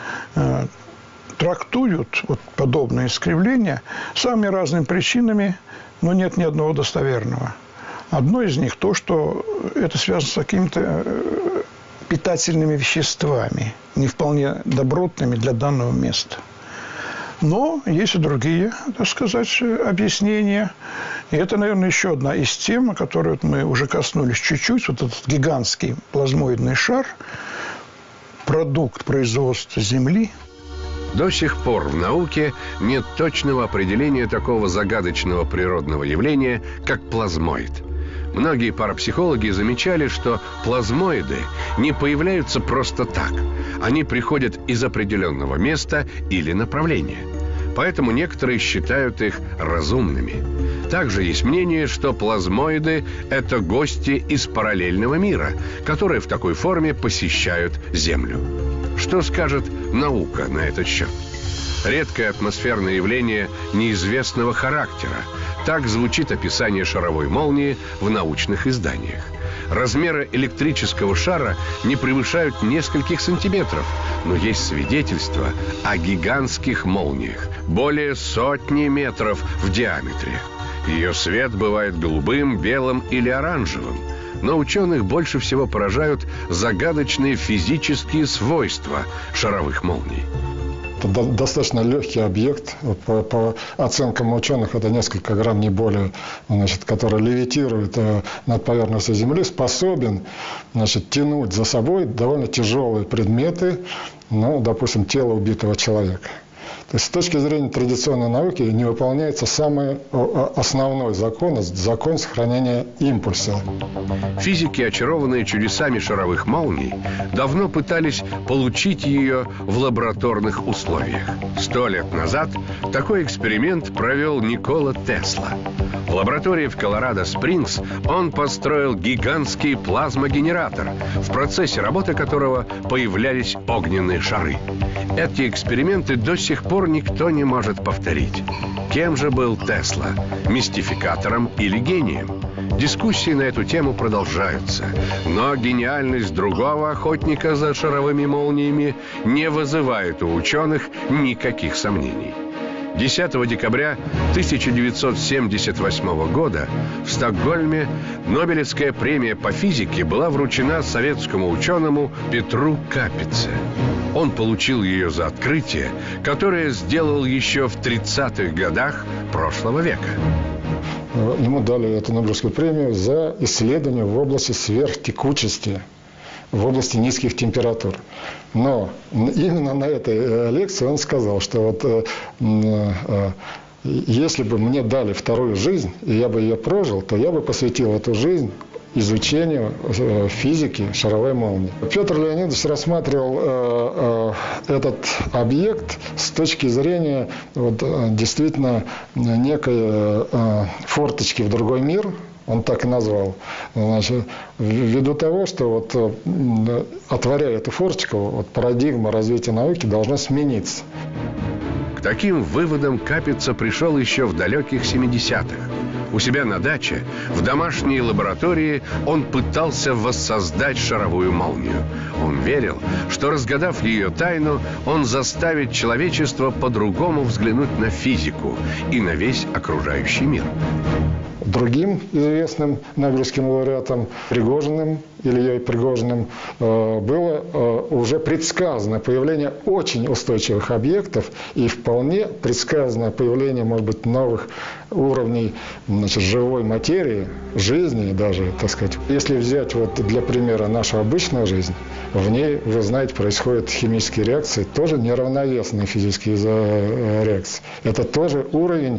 трактуют вот подобные искривления самыми разными причинами, но нет ни одного достоверного. Одно из них то, что это связано с какими-то питательными веществами, не вполне добротными для данного места. Но есть и другие, так сказать, объяснения. И это, наверное, еще одна из тем, о которой мы уже коснулись чуть-чуть. Вот этот гигантский плазмоидный шар, продукт производства Земли. До сих пор в науке нет точного определения такого загадочного природного явления, как плазмоид. Многие парапсихологи замечали, что плазмоиды не появляются просто так. Они приходят из определенного места или направления. Поэтому некоторые считают их разумными. Также есть мнение, что плазмоиды – это гости из параллельного мира, которые в такой форме посещают Землю. Что скажет наука на этот счет? Редкое атмосферное явление неизвестного характера. Так звучит описание шаровой молнии в научных изданиях. Размеры электрического шара не превышают нескольких сантиметров, но есть свидетельства о гигантских молниях, более 100 метров в диаметре. Ее свет бывает голубым, белым или оранжевым. Но ученых больше всего поражают загадочные физические свойства шаровых молний. Это достаточно легкий объект. По оценкам ученых, это несколько грамм, не более, который левитирует над поверхностью Земли, способен тянуть за собой довольно тяжелые предметы, допустим, тело убитого человека. То есть с точки зрения традиционной науки не выполняется самый основной закон сохранения импульса. Физики, очарованные чудесами шаровых молний, давно пытались получить ее в лабораторных условиях. 100 лет назад такой эксперимент провел Никола Тесла. В лаборатории в Колорадо-Спрингс он построил гигантский плазмогенератор, в процессе работы которого появлялись огненные шары. Эти эксперименты до сих пор никто не может повторить. Кем же был Тесла? Мистификатором или гением? Дискуссии на эту тему продолжаются. Но гениальность другого охотника за шаровыми молниями не вызывает у ученых никаких сомнений. 10 декабря 1978 года в Стокгольме Нобелевская премия по физике была вручена советскому ученому Петру Капице. Он получил ее за открытие, которое сделал еще в 30-х годах прошлого века. Ему дали эту Нобелевскую премию за исследование в области сверхтекучести, в области низких температур. Но именно на этой лекции он сказал, что если бы мне дали вторую жизнь, и я бы ее прожил, то я бы посвятил эту жизнь изучению физики шаровой молнии. Петр Леонидович рассматривал этот объект с точки зрения действительно некой форточки в другой мир. Он так и назвал. Значит, ввиду того, что отворяя эту форточку, парадигма развития науки должна смениться. К таким выводам Капица пришел еще в далеких 70-х. У себя на даче, в домашней лаборатории, он пытался воссоздать шаровую молнию. Он верил, что, разгадав ее тайну, он заставит человечество по-другому взглянуть на физику и на весь окружающий мир. Другим известным нобелевским лауреатом Пригожиным, Ильей Пригожиным, было уже предсказано появление очень устойчивых объектов и вполне предсказано появление, может быть, новых уровней живой материи, жизни даже, так сказать. Если взять для примера нашу обычную жизнь, в ней, вы знаете, происходят химические реакции, тоже неравновесные физические реакции. Это тоже уровень,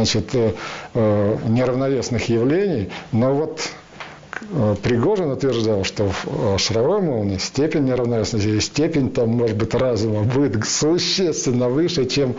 неравновесных явлений, но Пригожин утверждал, что в шаровой молнии степень неравновесности и степень, может быть, разума будет существенно выше, чем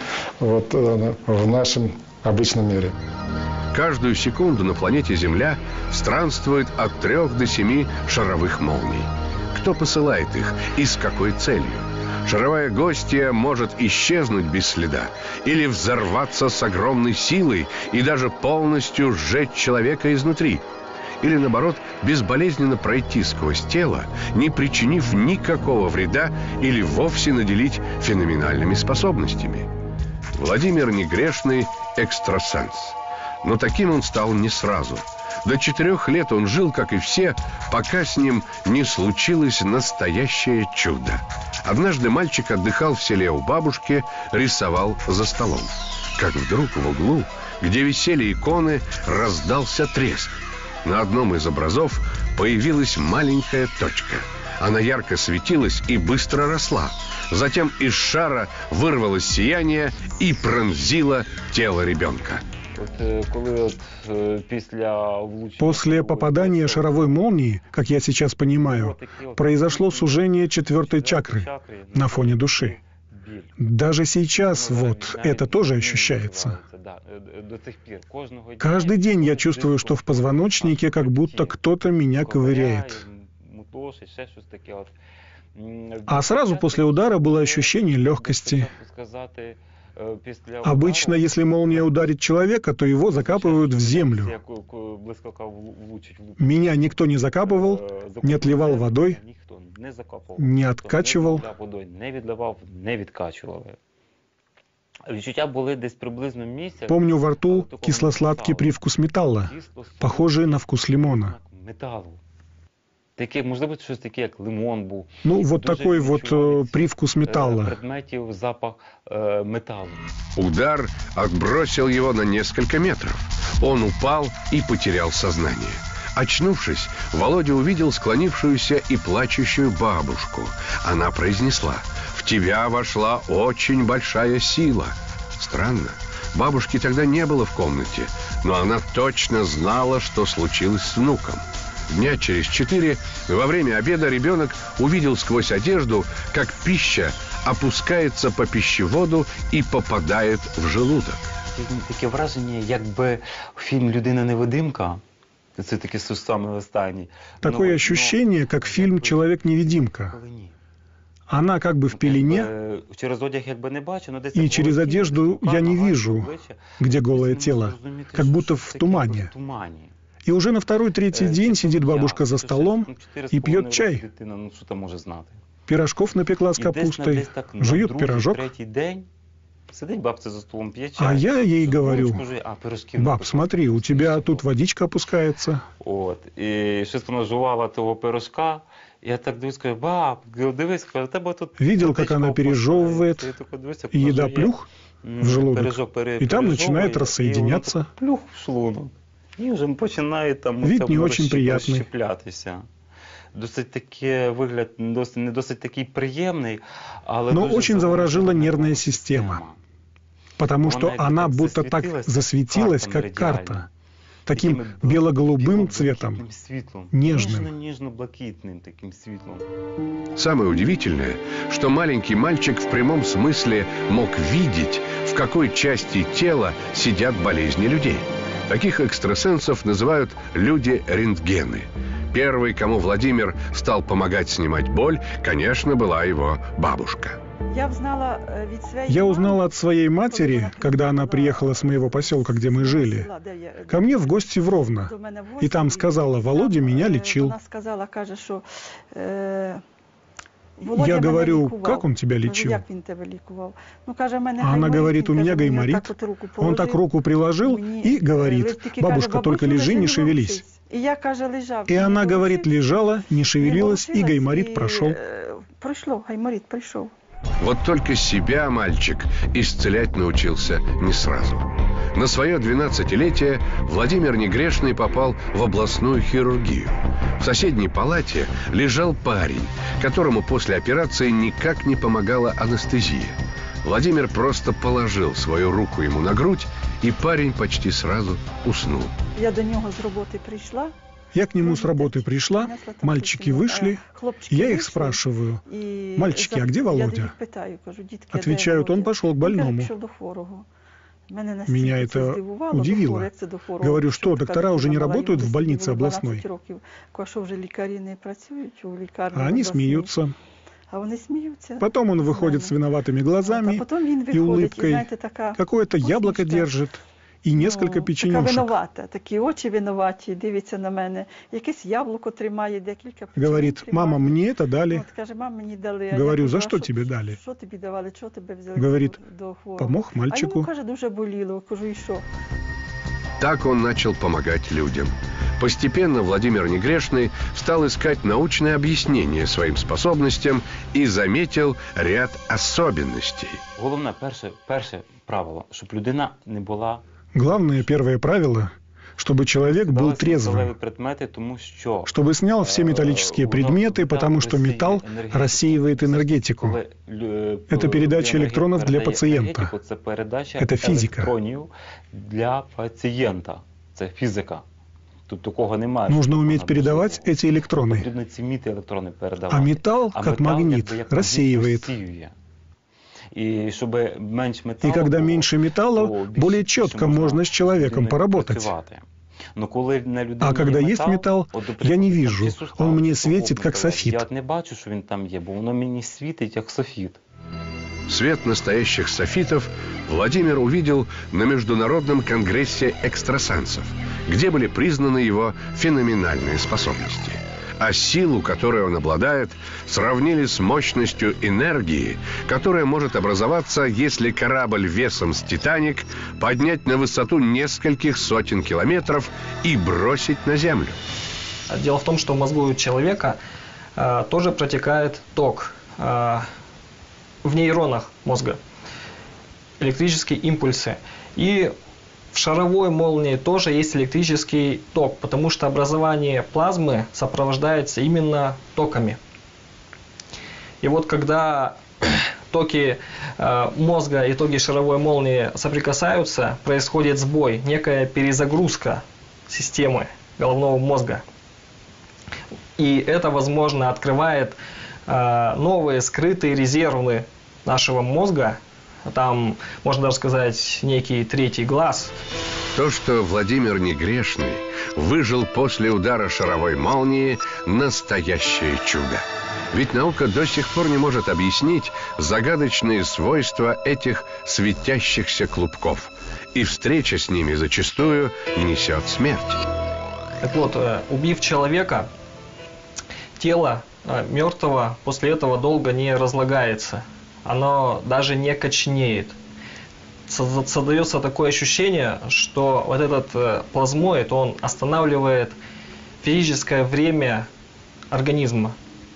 в нашем обычном мире. Каждую секунду на планете Земля странствует от 3 до 7 шаровых молний. Кто посылает их и с какой целью? Шаровая гостья может исчезнуть без следа или взорваться с огромной силой и даже полностью сжечь человека изнутри. Или, наоборот, безболезненно пройти сквозь тело, не причинив никакого вреда или вовсе наделить феноменальными способностями. Владимир Негрешный – экстрасенс. Но таким он стал не сразу. До 4 лет он жил, как и все, пока с ним не случилось настоящее чудо. Однажды мальчик отдыхал в селе у бабушки, рисовал за столом. Как вдруг в углу, где висели иконы, раздался треск. На одном из образов появилась маленькая точка. Она ярко светилась и быстро росла. Затем из шара вырвалось сияние и пронзило тело ребенка. После попадания шаровой молнии, как я сейчас понимаю, произошло сужение 4-й чакры на фоне души. Даже сейчас это тоже ощущается. Каждый день я чувствую, что в позвоночнике как будто кто-то меня ковыряет. А сразу после удара было ощущение легкости. Обычно, если молния ударит человека, то его закапывают в землю. Меня никто не закапывал, не отливал водой, не откачивал. Помню во рту кисло-сладкий привкус металла, похожий на вкус лимона. Такой привкус металла. Удар отбросил его на несколько метров. Он упал и потерял сознание. Очнувшись, Володя увидел склонившуюся и плачущую бабушку. Она произнесла: «В в тебя вошла очень большая сила. Странно. Бабушки тогда не было в комнате, но она точно знала, что случилось с внуком. Дня через 4 во время обеда ребенок увидел сквозь одежду, как пища опускается по пищеводу и попадает в желудок. Таке враження, якби фільм «Людина-невидимка», це таке саме останнє. Такое ощущение, как фильм «Человек-невидимка». Она как бы в пелене, и через одежду я не вижу, где голое тело, как будто в тумане. И уже на второй-третий день сидит бабушка за столом и пьет чай. Пирожков напекла с капустой, жует пирожок. А я ей говорю: баб, смотри, у тебя тут водичка опускается. И щось вона жувала того пирожка. Я так дивлюсь, кажу: баб, дивись, у тебе тут... Видел, как она пережевывает, и еда плюх в желудок, и там начинает рассоединяться. Плюх в шлунок. І вже починає там вид не очень приятный. Розщеплятися. Досить такий вигляд, не досить такий приємний, але но дуже очень заворожила нервная система, потому что она будто так засветилась, как карта, таким бело-голубым цветом, нежным. Нежно-блакитным таким светлым. Самое удивительное, что маленький мальчик в прямом смысле мог видеть, в какой части тела сидят болезни людей. Таких экстрасенсов называют люди-рентгены. Первой, кому Владимир стал помогать снимать боль, конечно, была его бабушка. Я узнала от своей матери, когда она приехала с моего поселка, где мы жили, ко мне в гости в Ровно. И там сказала: Володя меня лечил. Я говорю: как он тебя лечил? А она говорит: у меня гайморит. Он так руку приложил и говорит: бабушка, только лежи, не шевелись. И она говорит: лежала, не шевелилась, и гайморит прошел. Вот только себя мальчик исцелять научился не сразу. На свое 12-летие Владимир Негрешный попал в областную хирургию. В соседней палате лежал парень, которому после операции никак не помогала анестезия. Владимир просто положил свою руку ему на грудь, и парень почти сразу уснул. Я к нему с работы пришла, мальчики вышли, я их спрашиваю: мальчики, а где Володя? Отвечают: он пошел к больному. Меня это удивило. Говорю: что, доктора уже не работают в больнице областной? А они смеются. Потом он выходит с виноватыми глазами и улыбкой, какое-то яблоко держит и несколько печенюшек. Говорит: мама, мне это дали. Говорю: за что тебе дали? Говорит: помог мальчику. Так он начал помогать людям. Постепенно Владимир Негрешный стал искать научное объяснение своим способностям и заметил ряд особенностей. Главное первое правило, чтобы человек был трезвым, чтобы снял все металлические предметы, потому что металл рассеивает энергетику. Это передача электронов для пациента. Это физика. Нужно уметь передавать эти электроны. А металл, как магнит, рассеивает. И когда меньше металла, более четко можно с человеком поработать. А когда есть металл, я не вижу. Он мне светит, как софит. Свет настоящих софитов Владимир увидел на Международном конгрессе экстрасенсов, где были признаны его феноменальные способности. А силу, которой он обладает, сравнили с мощностью энергии, которая может образоваться, если корабль весом с «Титаник» поднять на высоту нескольких сотен километров и бросить на Землю. Дело в том, что в мозгу человека тоже протекает ток в нейронах мозга, электрические импульсы. И в шаровой молнии тоже есть электрический ток, потому что образование плазмы сопровождается именно токами. И вот когда токи мозга и токи шаровой молнии соприкасаются, происходит сбой, некая перезагрузка системы головного мозга. И это, возможно, открывает новые скрытые резервы нашего мозга. Там, можно даже сказать, некий третий глаз. То, что Владимир Негрешный выжил после удара шаровой молнии – настоящее чудо. Ведь наука до сих пор не может объяснить загадочные свойства этих светящихся клубков. И встреча с ними зачастую несет смерть. Так вот, убив человека, тело мертвого после этого долго не разлагается. Оно даже не коченеет. Создается такое ощущение, что вот этот плазмоид, он останавливает физическое время организма.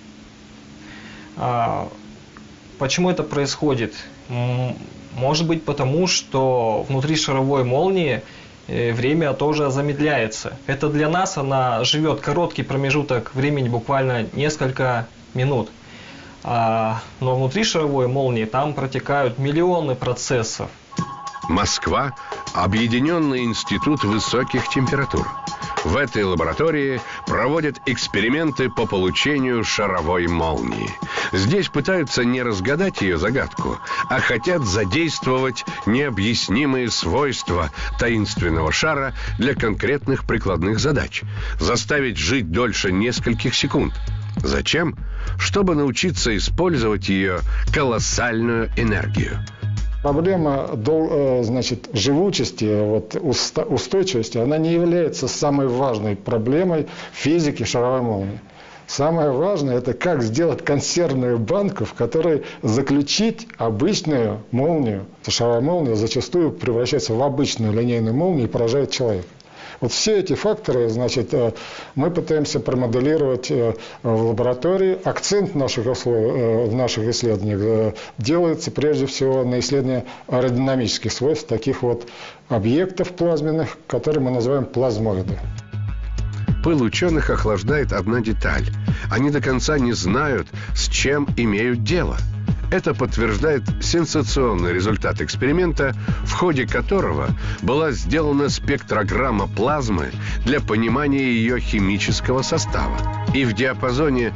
Почему это происходит? Может быть, потому что внутри шаровой молнии время тоже замедляется. Это для нас она живет короткий промежуток времени, буквально несколько минут. Но внутри шаровой молнии там протекают миллионы процессов. Москва – Объединенный институт высоких температур. В этой лаборатории проводят эксперименты по получению шаровой молнии. Здесь пытаются не разгадать ее загадку, а хотят задействовать необъяснимые свойства таинственного шара для конкретных прикладных задач. Заставить жить дольше нескольких секунд. Зачем? Чтобы научиться использовать ее колоссальную энергию. Проблема, значит, живучести, устойчивости, она не является самой важной проблемой физики шаровой молнии. Самое важное – это как сделать консервную банку, в которой заключить обычную молнию. Шаровая молния зачастую превращается в обычную линейную молнию и поражает человека. Вот все эти факторы, значит, мы пытаемся промоделировать в лаборатории. Акцент в наших исследованиях делается прежде всего на исследовании аэродинамических свойств таких вот объектов плазменных, которые мы называем плазмоиды. Пыл ученых охлаждает одна деталь. Они до конца не знают, с чем имеют дело. Это подтверждает сенсационный результат эксперимента, в ходе которого была сделана спектрограмма плазмы для понимания ее химического состава. И в диапазоне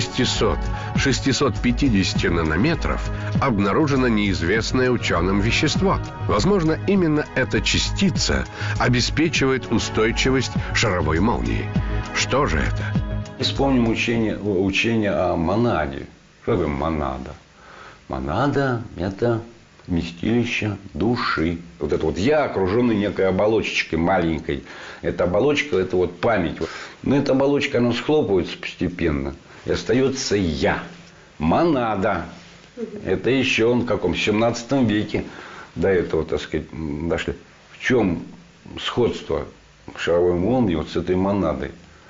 600-650 нанометров обнаружено неизвестное ученым вещество. Возможно, именно эта частица обеспечивает устойчивость шаровой молнии. Что же это? Вспомним учение о монаде. Что такое монада? Монада – это вместилище души. Вот это вот я, окруженный некой оболочечкой маленькой. Эта оболочка – это вот память. Но эта оболочка, она схлопывается постепенно. И остается я. Монада. Это еще в каком? 17 веке до этого, так сказать, дошли. В чем сходство шаровой молнии вот с этой монадой?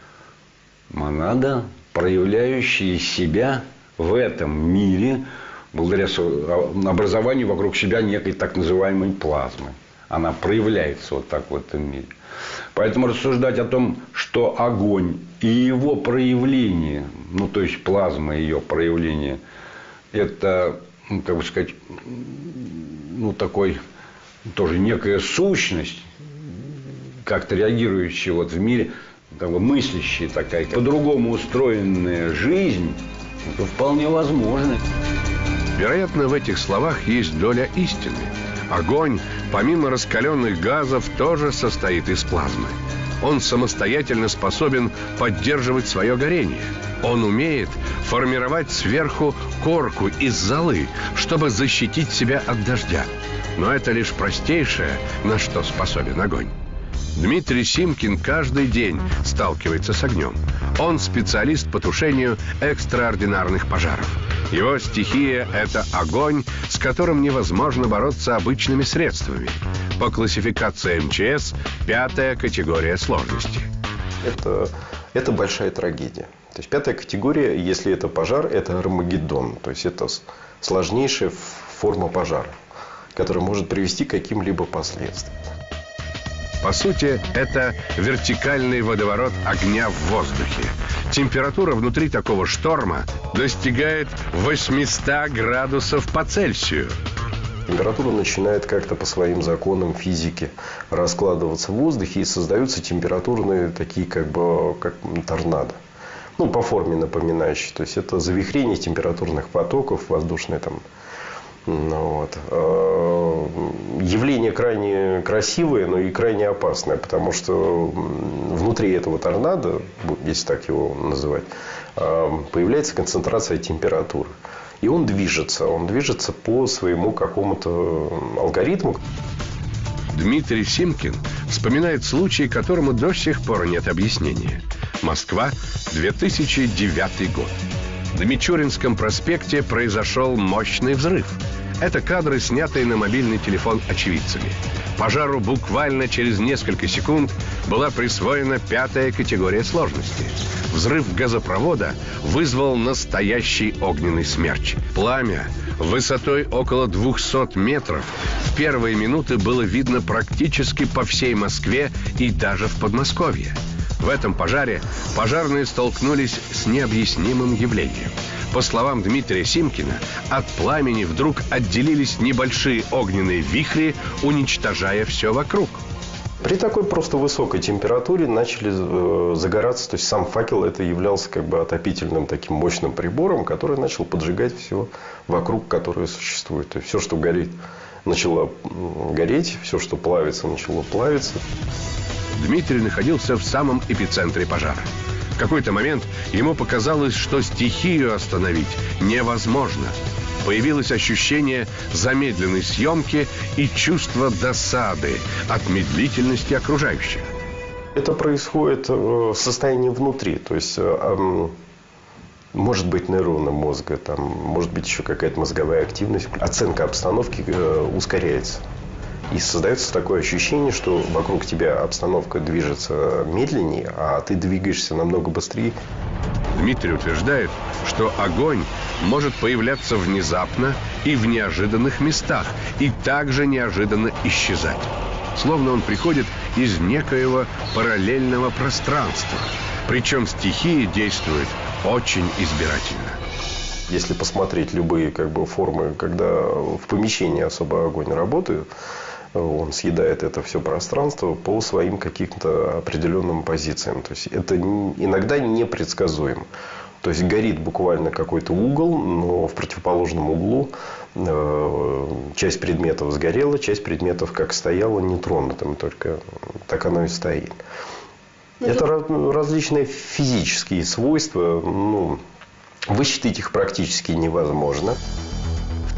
Монада, проявляющая себя в этом мире благодаря образованию вокруг себя некой так называемой плазмы. Она проявляется вот так в этом мире. Поэтому рассуждать о том, что огонь и его проявление, ну то есть плазма и ее проявление, это, как бы сказать, ну такой тоже некая сущность, как-то реагирующая вот в мире, как бы мыслящая такая, по-другому устроенная жизнь, это вполне возможно. Вероятно, в этих словах есть доля истины. Огонь, помимо раскаленных газов, тоже состоит из плазмы. Он самостоятельно способен поддерживать свое горение. Он умеет формировать сверху корку из золы, чтобы защитить себя от дождя. Но это лишь простейшее, на что способен огонь. Дмитрий Симкин каждый день сталкивается с огнем. Он специалист по тушению экстраординарных пожаров. Его стихия – это огонь, с которым невозможно бороться обычными средствами. По классификации МЧС – 5-я категория сложности. Это большая трагедия. То есть 5-я категория, если это пожар, это Армагеддон. То есть это сложнейшая форма пожара, которая может привести к каким-либо последствиям. По сути, это вертикальный водоворот огня в воздухе. Температура внутри такого шторма достигает 800 градусов по Цельсию. Температура начинает как-то по своим законам физики раскладываться в воздухе, и создаются температурные такие как торнадо. Ну, по форме напоминающие. То есть, это завихрение температурных потоков, воздушные там. Явление крайне красивое, но и крайне опасное, потому что внутри этого торнадо, если так его называть, появляется концентрация температуры. И он движется по своему какому-то алгоритму. Дмитрий Симкин вспоминает случай, которому до сих пор нет объяснения. Москва, 2009 год. На Мичуринском проспекте произошел мощный взрыв. Это кадры, снятые на мобильный телефон очевидцами. Пожару буквально через несколько секунд была присвоена 5-я категория сложности. Взрыв газопровода вызвал настоящий огненный смерч. Пламя высотой около 200 метров в первые минуты было видно практически по всей Москве и даже в Подмосковье. В этом пожаре пожарные столкнулись с необъяснимым явлением. По словам Дмитрия Симкина, от пламени вдруг отделились небольшие огненные вихри, уничтожая все вокруг. При такой просто высокой температуре начали загораться, то есть сам факел это являлся отопительным таким мощным прибором, который начал поджигать все вокруг, которое существует. То есть все, что горит, начало гореть, все, что плавится, начало плавиться. Дмитрий находился в самом эпицентре пожара. В какой-то момент ему показалось, что стихию остановить невозможно. Появилось ощущение замедленной съемки и чувство досады от медлительности окружающих. Это происходит в состоянии внутри. То есть, может быть, нейроны мозга, может быть, еще какая-то мозговая активность. Оценка обстановки ускоряется. И создается такое ощущение, что вокруг тебя обстановка движется медленнее, а ты двигаешься намного быстрее. Дмитрий утверждает, что огонь может появляться внезапно и в неожиданных местах, и также неожиданно исчезать. Словно он приходит из некоего параллельного пространства. Причем стихия действует очень избирательно. Если посмотреть любые формы, когда в помещении особо огонь работает, он съедает это все пространство по своим каким-то определенным позициям. То есть, это иногда непредсказуемо. То есть, горит буквально какой-то угол, но в противоположном углу часть предметов сгорела, часть предметов как стояла нетронутым, только так оно и стоит. Это различные физические свойства, высчитать их практически невозможно. В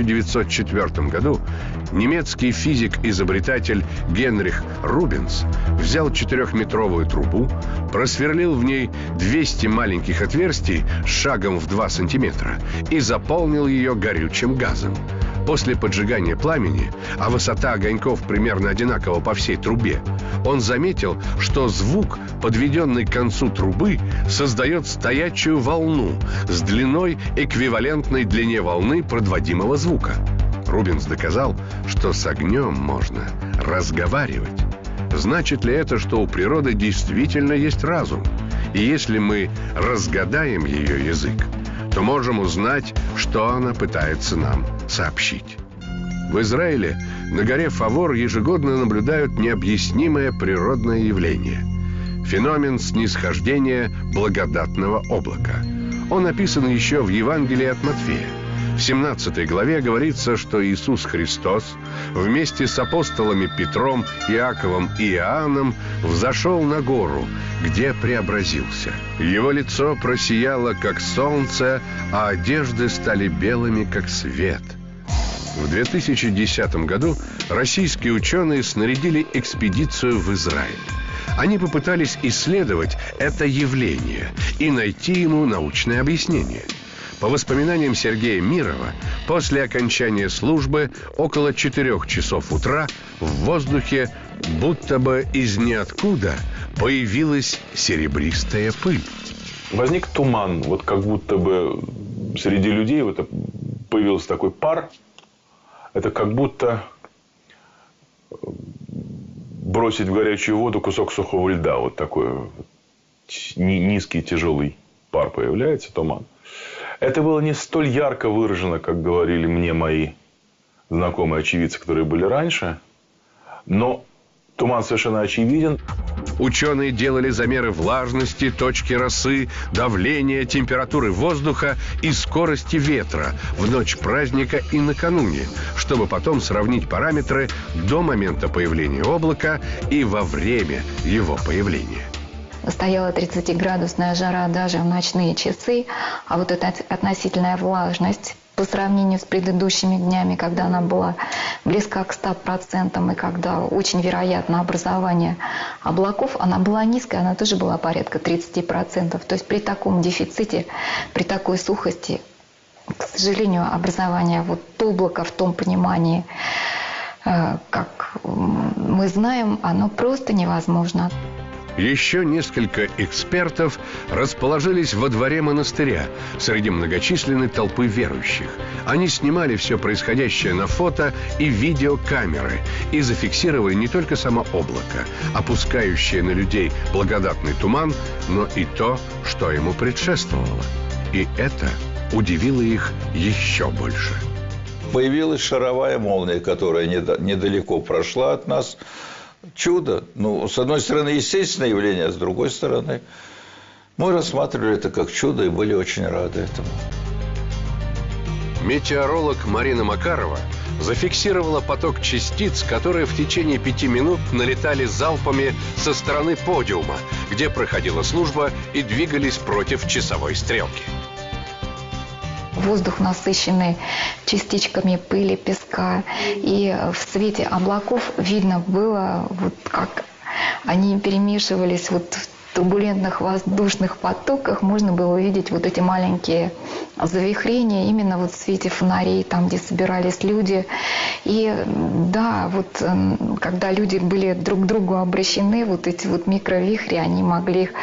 1904 году немецкий физик-изобретатель Генрих Рубенс взял 4-метровую трубу, просверлил в ней 200 маленьких отверстий с шагом в 2 сантиметра и заполнил ее горючим газом. После поджигания пламени, а высота огоньков примерно одинакова по всей трубе, он заметил, что звук, подведенный к концу трубы, создает стоячую волну с длиной, эквивалентной длине волны подводимого звука. Рубенс доказал, что с огнем можно разговаривать. Значит ли это, что у природы действительно есть разум? И если мы разгадаем ее язык, то можем узнать, что она пытается нам сообщить. В Израиле на горе Фавор ежегодно наблюдают необъяснимое природное явление – феномен снисхождения благодатного облака. Он описан еще в Евангелии от Матфея. В 17 главе говорится, что Иисус Христос вместе с апостолами Петром, Иаковом и Иоанном взошел на гору, где преобразился. Его лицо просияло, как солнце, а одежды стали белыми, как свет. В 2010 году российские ученые снарядили экспедицию в Израиль. Они попытались исследовать это явление и найти ему научное объяснение. По воспоминаниям Сергея Мирова, после окончания службы около 4 часов утра в воздухе будто бы из ниоткуда появилась серебристая пыль. Возник туман, как будто бы среди людей появился такой пар. Это как будто бросить в горячую воду кусок сухого льда. Вот такой низкий тяжелый пар появляется, туман. Это было не столь ярко выражено, как говорили мне мои знакомые очевидцы, которые были раньше. Но туман совершенно очевиден. Ученые делали замеры влажности, точки росы, давления, температуры воздуха и скорости ветра в ночь праздника и накануне, чтобы потом сравнить параметры до момента появления облака и во время его появления. Стояла 30-градусная жара даже в ночные часы, а вот эта относительная влажность по сравнению с предыдущими днями, когда она была близка к 100%, и когда очень вероятно образование облаков, она была низкая, она тоже была порядка 30%. То есть при таком дефиците, при такой сухости, к сожалению, образование вот облака в том понимании, как мы знаем, оно просто невозможно. Еще несколько экспертов расположились во дворе монастыря среди многочисленной толпы верующих. Они снимали все происходящее на фото и видеокамеры и зафиксировали не только само облако, опускающее на людей благодатный туман, но и то, что ему предшествовало. И это удивило их еще больше. Появилась шаровая молния, которая недалеко прошла от нас. Чудо. Ну, с одной стороны, естественное явление, а с другой стороны, мы рассматривали это как чудо и были очень рады этому. Метеоролог Марина Макарова зафиксировала поток частиц, которые в течение 5 минут налетали залпами со стороны подиума, где проходила служба, и двигались против часовой стрелки. Воздух насыщенный частичками пыли, песка. И в свете облаков видно было, вот как они перемешивались вот в турбулентных воздушных потоках. Можно было увидеть вот эти маленькие завихрения именно вот в свете фонарей, там, где собирались люди. И да, вот когда люди были друг к другу обращены, вот эти вот микровихри, они могли их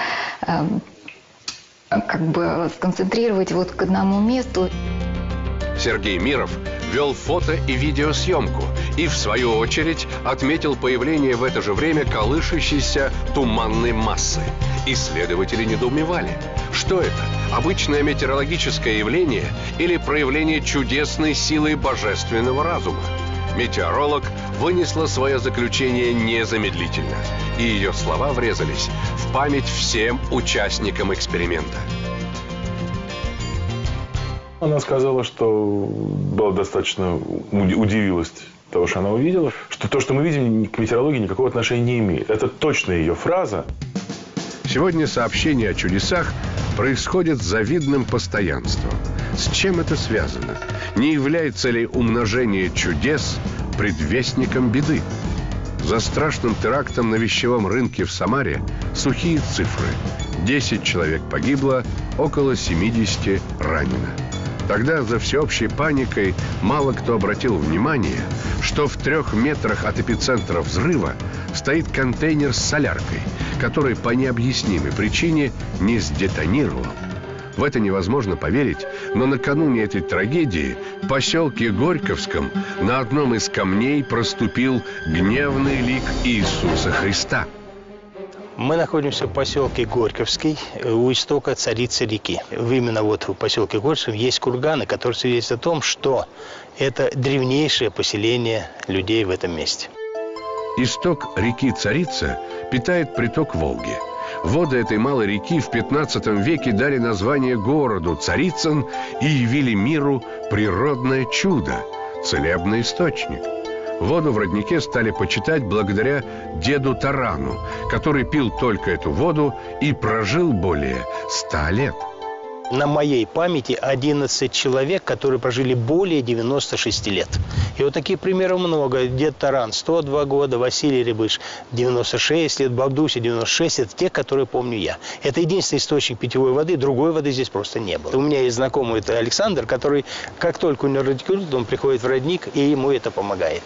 как бы сконцентрировать вот к одному месту. Сергей Миров вел фото и видеосъемку и, в свою очередь, отметил появление в это же время колышущейся туманной массы. Исследователи недоумевали. Что это? Обычное метеорологическое явление или проявление чудесной силы божественного разума? Метеоролог вынесла свое заключение незамедлительно, и ее слова врезались в память всем участникам эксперимента. Она сказала, что была достаточно удивилась того, что она увидела, что то, что мы видим, к метеорологии никакого отношения не имеет. Это точно ее фраза. Сегодня сообщения о чудесах происходят с завидным постоянством. С чем это связано? Не является ли умножение чудес предвестником беды? За страшным терактом на вещевом рынке в Самаре сухие цифры. 10 человек погибло, около 70 ранено. Тогда за всеобщей паникой мало кто обратил внимание, что в 3 метрах от эпицентра взрыва стоит контейнер с соляркой, который по необъяснимой причине не сдетонировал. В это невозможно поверить, но накануне этой трагедии в поселке Горьковском на одном из камней проступил гневный лик Иисуса Христа. Мы находимся в поселке Горьковский, у истока Царицы реки. Именно вот в поселке Горьковском есть курганы, которые свидетельствуют о том, что это древнейшее поселение людей в этом месте. Исток реки Царица питает приток Волги. Воды этой малой реки в 15 веке дали название городу Царицын и явили миру природное чудо – целебный источник. Воду в роднике стали почитать благодаря деду Тарану, который пил только эту воду и прожил более 100 лет. На моей памяти 11 человек, которые прожили более 96 лет. И вот таких примеров много. Дед Таран 102 года, Василий Рябыш 96 лет, Бабдуся 96. Это те, которые помню я. Это единственный источник питьевой воды, другой воды здесь просто не было. У меня есть знакомый, это Александр, который, как только у него радикулит, он приходит в родник, и ему это помогает.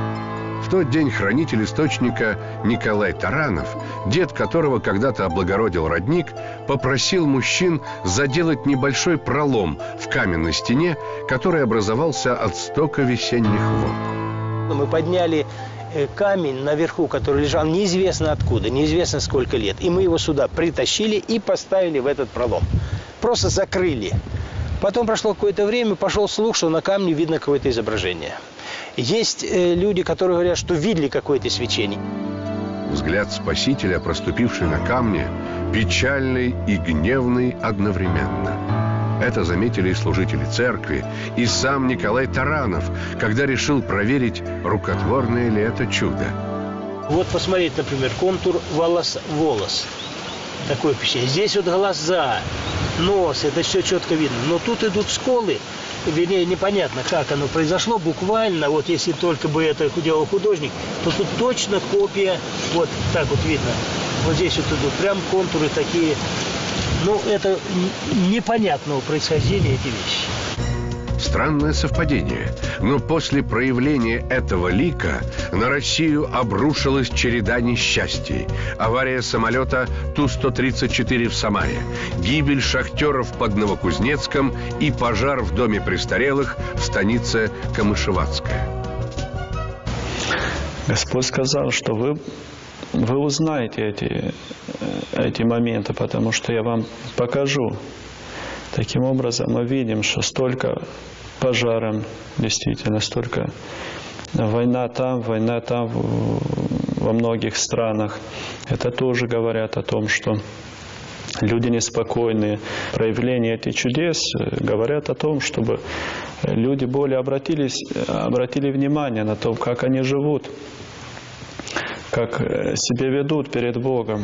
В тот день хранитель источника Николай Таранов, дед которого когда-то облагородил родник, попросил мужчин заделать небольшой пролом в каменной стене, который образовался от стока весенних вод. Мы подняли камень наверху, который лежал неизвестно откуда, неизвестно сколько лет. И мы его сюда притащили и поставили в этот пролом. Просто закрыли. Потом прошло какое-то время, пошел слух, что на камне видно какое-то изображение. Есть люди, которые говорят, что видели какое-то свечение. Взгляд Спасителя, проступивший на камне, печальный и гневный одновременно. Это заметили и служители церкви, и сам Николай Таранов, когда решил проверить, рукотворное ли это чудо. Вот посмотреть, например, контур волос. Такое впечатление. Здесь вот глаза, нос, это все четко видно. Но тут идут сколы, вернее, непонятно, как оно произошло. Буквально, вот если только бы это делал художник, то тут точно копия, вот так вот видно. Вот здесь вот идут прям контуры такие. Ну, это непонятного происхождения эти вещи. Странное совпадение, но после проявления этого лика на Россию обрушилась череда несчастий. Авария самолета Ту-134 в Самаре, гибель шахтеров под Новокузнецком и пожар в доме престарелых в станице Камышеватская. Господь сказал, что вы узнаете эти моменты, потому что я вам покажу. Таким образом, мы видим, что столько пожаров, действительно, столько война там во многих странах. Это тоже говорят о том, что люди неспокойные. Проявления этих чудес говорят о том, чтобы люди более обратили внимание на то, как они живут, как себя ведут перед Богом.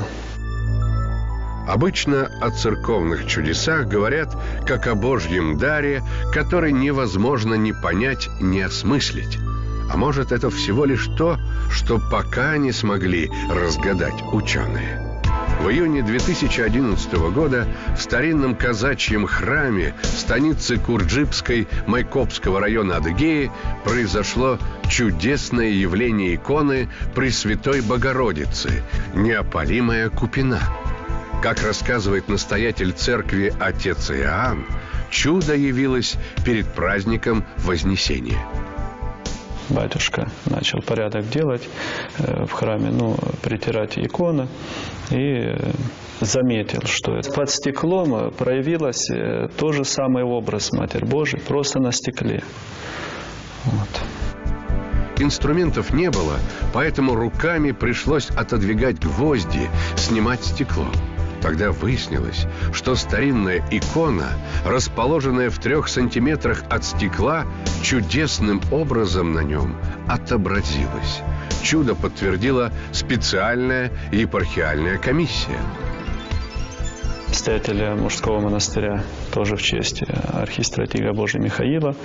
Обычно о церковных чудесах говорят как о Божьем даре, который невозможно ни понять, ни осмыслить. А может, это всего лишь то, что пока не смогли разгадать ученые. В июне 2011 года в старинном казачьем храме в станице Курджипской Майкопского района Адыгеи произошло чудесное явление иконы Пресвятой Богородицы, неопалимая купина. Как рассказывает настоятель церкви отец Иоанн, чудо явилось перед праздником Вознесения. Батюшка начал порядок делать в храме, притирать иконы, и заметил, что под стеклом проявился тот же самый образ Матерь Божией, просто на стекле. Вот. Инструментов не было, поэтому руками пришлось отодвигать гвозди, снимать стекло. Тогда выяснилось, что старинная икона, расположенная в 3 сантиметрах от стекла, чудесным образом на нем отобразилась. Чудо подтвердила специальная епархиальная комиссия. Настоятеля мужского монастыря, тоже в честь архистратига Божия Михаила,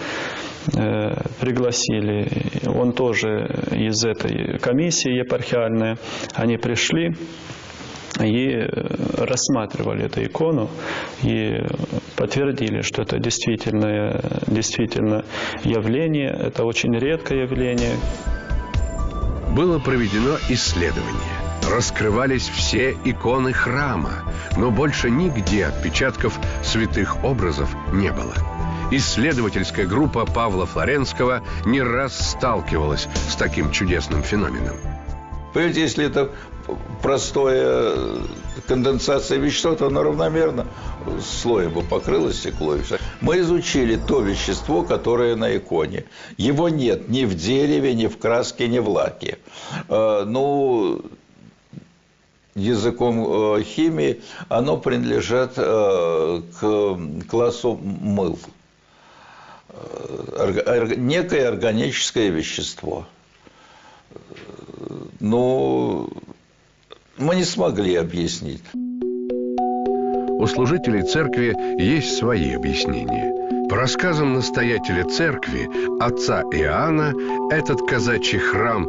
пригласили. Он тоже из этой комиссии епархиальной. Они пришли и рассматривали эту икону и подтвердили, что это действительно явление, это очень редкое явление. Было проведено исследование. Раскрывались все иконы храма, но больше нигде отпечатков святых образов не было. Исследовательская группа Павла Флоренского не раз сталкивалась с таким чудесным феноменом. Понимаете, если это простая конденсация вещества, то оно равномерно слоем бы покрыло стекло и все. Мы изучили то вещество, которое на иконе. Его нет ни в дереве, ни в краске, ни в лаке. Языком химии оно принадлежит к классу мыл. Некое органическое вещество. Но мы не смогли объяснить. У служителей церкви есть свои объяснения. По рассказам настоятеля церкви, отца Иоанна, этот казачий храм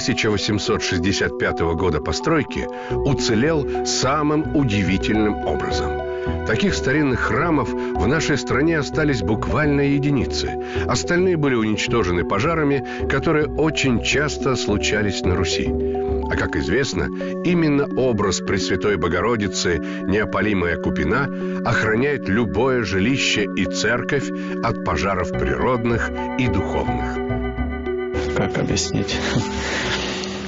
1865 года постройки уцелел самым удивительным образом. Таких старинных храмов в нашей стране остались буквально единицы. Остальные были уничтожены пожарами, которые очень часто случались на Руси. А как известно, именно образ Пресвятой Богородицы, неопалимая купина, охраняет любое жилище и церковь от пожаров природных и духовных. Как объяснить?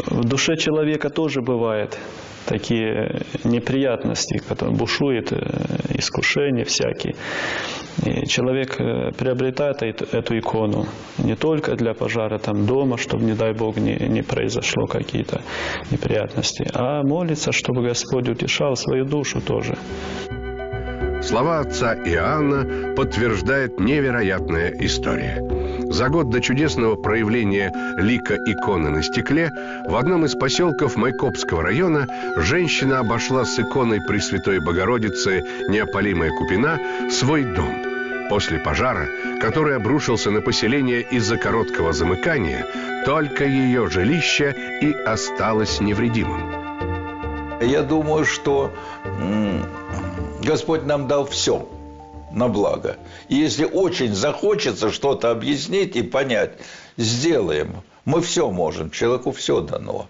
в душе человека тоже бывают такие неприятности, которые бушуют, искушения всякие. И человек приобретает эту икону не только для пожара там дома, чтобы, не дай Бог, не произошло какие-то неприятности, а молится, чтобы Господь утешал свою душу тоже. Слова отца Иоанна подтверждает невероятная история. За год до чудесного проявления лика иконы на стекле в одном из поселков Майкопского района женщина обошла с иконой Пресвятой Богородицы Неопалимая Купина свой дом. После пожара, который обрушился на поселение из-за короткого замыкания, только ее жилище и осталось невредимым. Я думаю, что Господь нам дал все на благо. И если очень захочется что-то объяснить и понять, сделаем. Мы все можем, человеку все дано.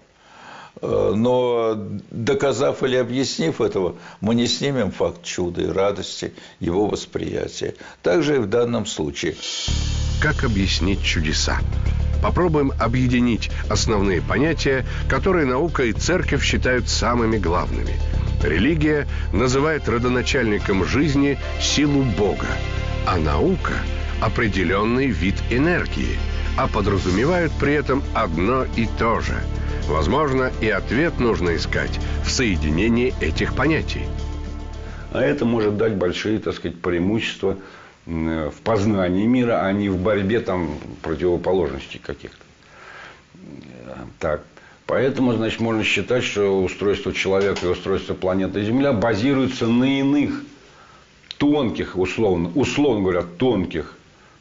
Но доказав или объяснив этого, мы не снимем факт чуда и радости его восприятия. Также и в данном случае. Как объяснить чудеса? Попробуем объединить основные понятия, которые наука и церковь считают самыми главными. Религия называет родоначальником жизни силу Бога, а наука – определенный вид энергии, а подразумевают при этом одно и то же. Возможно, и ответ нужно искать в соединении этих понятий. А это может дать большие, так сказать, преимущества в познании мира, а не в борьбе там противоположностей каких-то. Так. Поэтому, значит, можно считать, что устройство человека и устройство планеты Земля базируются на иных тонких, условно говоря, тонких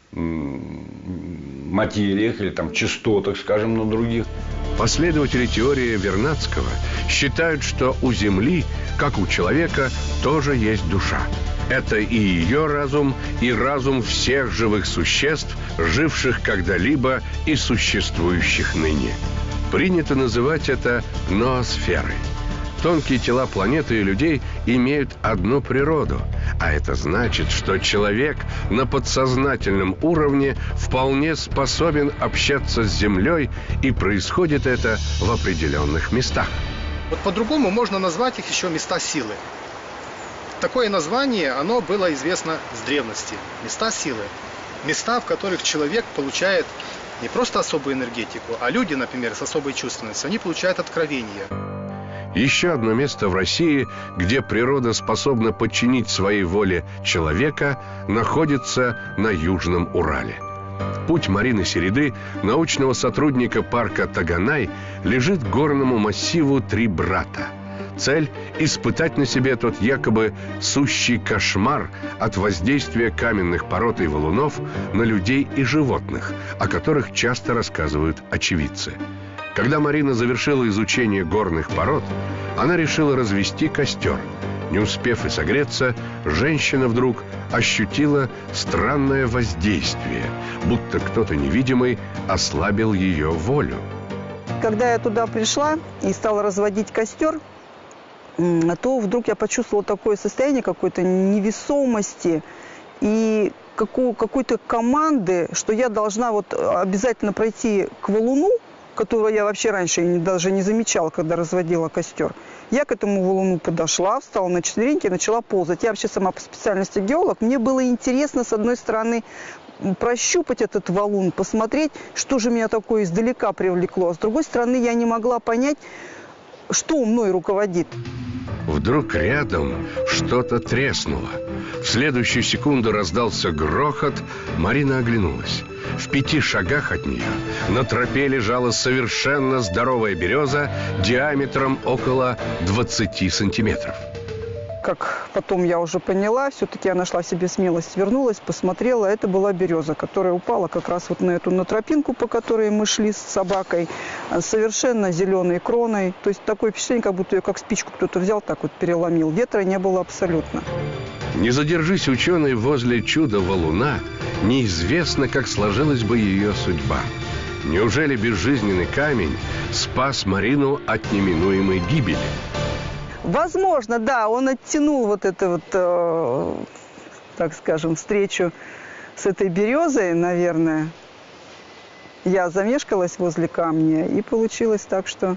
материях или там частотах, скажем, на других. Последователи теории Вернадского считают, что у Земли, как у человека, тоже есть душа. Это и ее разум, и разум всех живых существ, живших когда-либо и существующих ныне. Принято называть это ноосферой. Тонкие тела планеты и людей имеют одну природу, а это значит, что человек на подсознательном уровне вполне способен общаться с Землей, и происходит это в определенных местах. Вот по-другому можно назвать их еще места силы. Такое название, оно было известно с древности. Места силы. Места, в которых человек получает не просто особую энергетику, а люди, например, с особой чувственностью, они получают откровение. Еще одно место в России, где природа способна подчинить своей воле человека, находится на Южном Урале. Путь Марины Середы, научного сотрудника парка Таганай, лежит к горному массиву Три Брата. Цель – испытать на себе тот якобы сущий кошмар от воздействия каменных пород и валунов на людей и животных, о которых часто рассказывают очевидцы. Когда Марина завершила изучение горных пород, она решила развести костер. Не успев и согреться, женщина вдруг ощутила странное воздействие, будто кто-то невидимый ослабил ее волю. Когда я туда пришла и стала разводить костер, то вдруг я почувствовала такое состояние какой-то невесомости и какой-то команды, что я должна вот обязательно пройти к валуну, которого я вообще раньше даже не замечала, когда разводила костер. Я к этому валуну подошла, встала на четвереньки и начала ползать. Я вообще сама по специальности геолог. Мне было интересно, с одной стороны, прощупать этот валун, посмотреть, что же меня такое издалека привлекло. А с другой стороны, я не могла понять, что мной руководит. Вдруг рядом что-то треснуло. В следующую секунду раздался грохот. Марина оглянулась. В 5 шагах от нее на тропе лежала совершенно здоровая береза диаметром около 20 сантиметров. Как потом я уже поняла, все-таки я нашла в себе смелость, вернулась, посмотрела. Это была береза, которая упала как раз вот на тропинку, по которой мы шли с собакой, совершенно зеленой кроной. То есть такое впечатление, как будто ее как спичку кто-то взял, так вот переломил. Ветра не было абсолютно. Не задержись ученый возле чуда-валуна, неизвестно, как сложилась бы ее судьба. Неужели безжизненный камень спас Марину от неминуемой гибели? Возможно, да, он оттянул вот эту вот, так скажем, встречу с этой березой, наверное. я замешкалась возле камня, и получилось так, что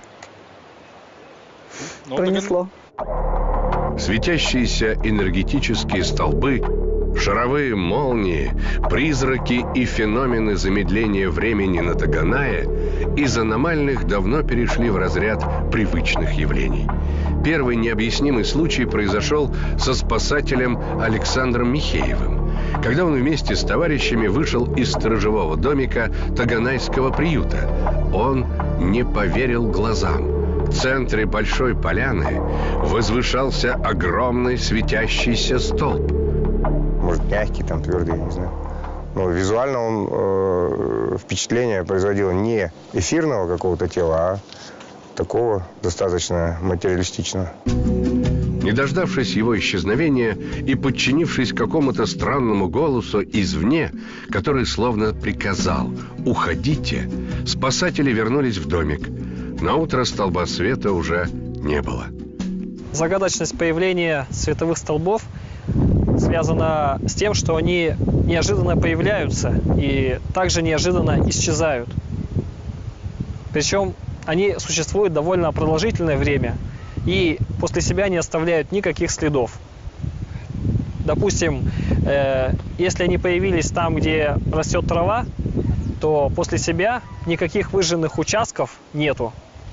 пронесло. Светящиеся энергетические столбы, шаровые молнии, призраки и феномены замедления времени на Таганае из аномальных давно перешли в разряд привычных явлений. Первый необъяснимый случай произошел со спасателем Александром Михеевым, когда он вместе с товарищами вышел из сторожевого домика Таганайского приюта. Он не поверил глазам. В центре большой поляны возвышался огромный светящийся столб. Может, мягкий, там, твердый, не знаю. Но визуально он впечатление производил не эфирного какого-то тела, а такого достаточно материалистичного. Не дождавшись его исчезновения и подчинившись какому-то странному голосу извне, который словно приказал «Уходите», спасатели вернулись в домик. Наутро столба света уже не было. Загадочность появления световых столбов связана с тем, что они неожиданно появляются и также неожиданно исчезают. Причем они существуют довольно продолжительное время и после себя не оставляют никаких следов. Допустим, если они появились там, где растет трава, то после себя никаких выжженных участков нету.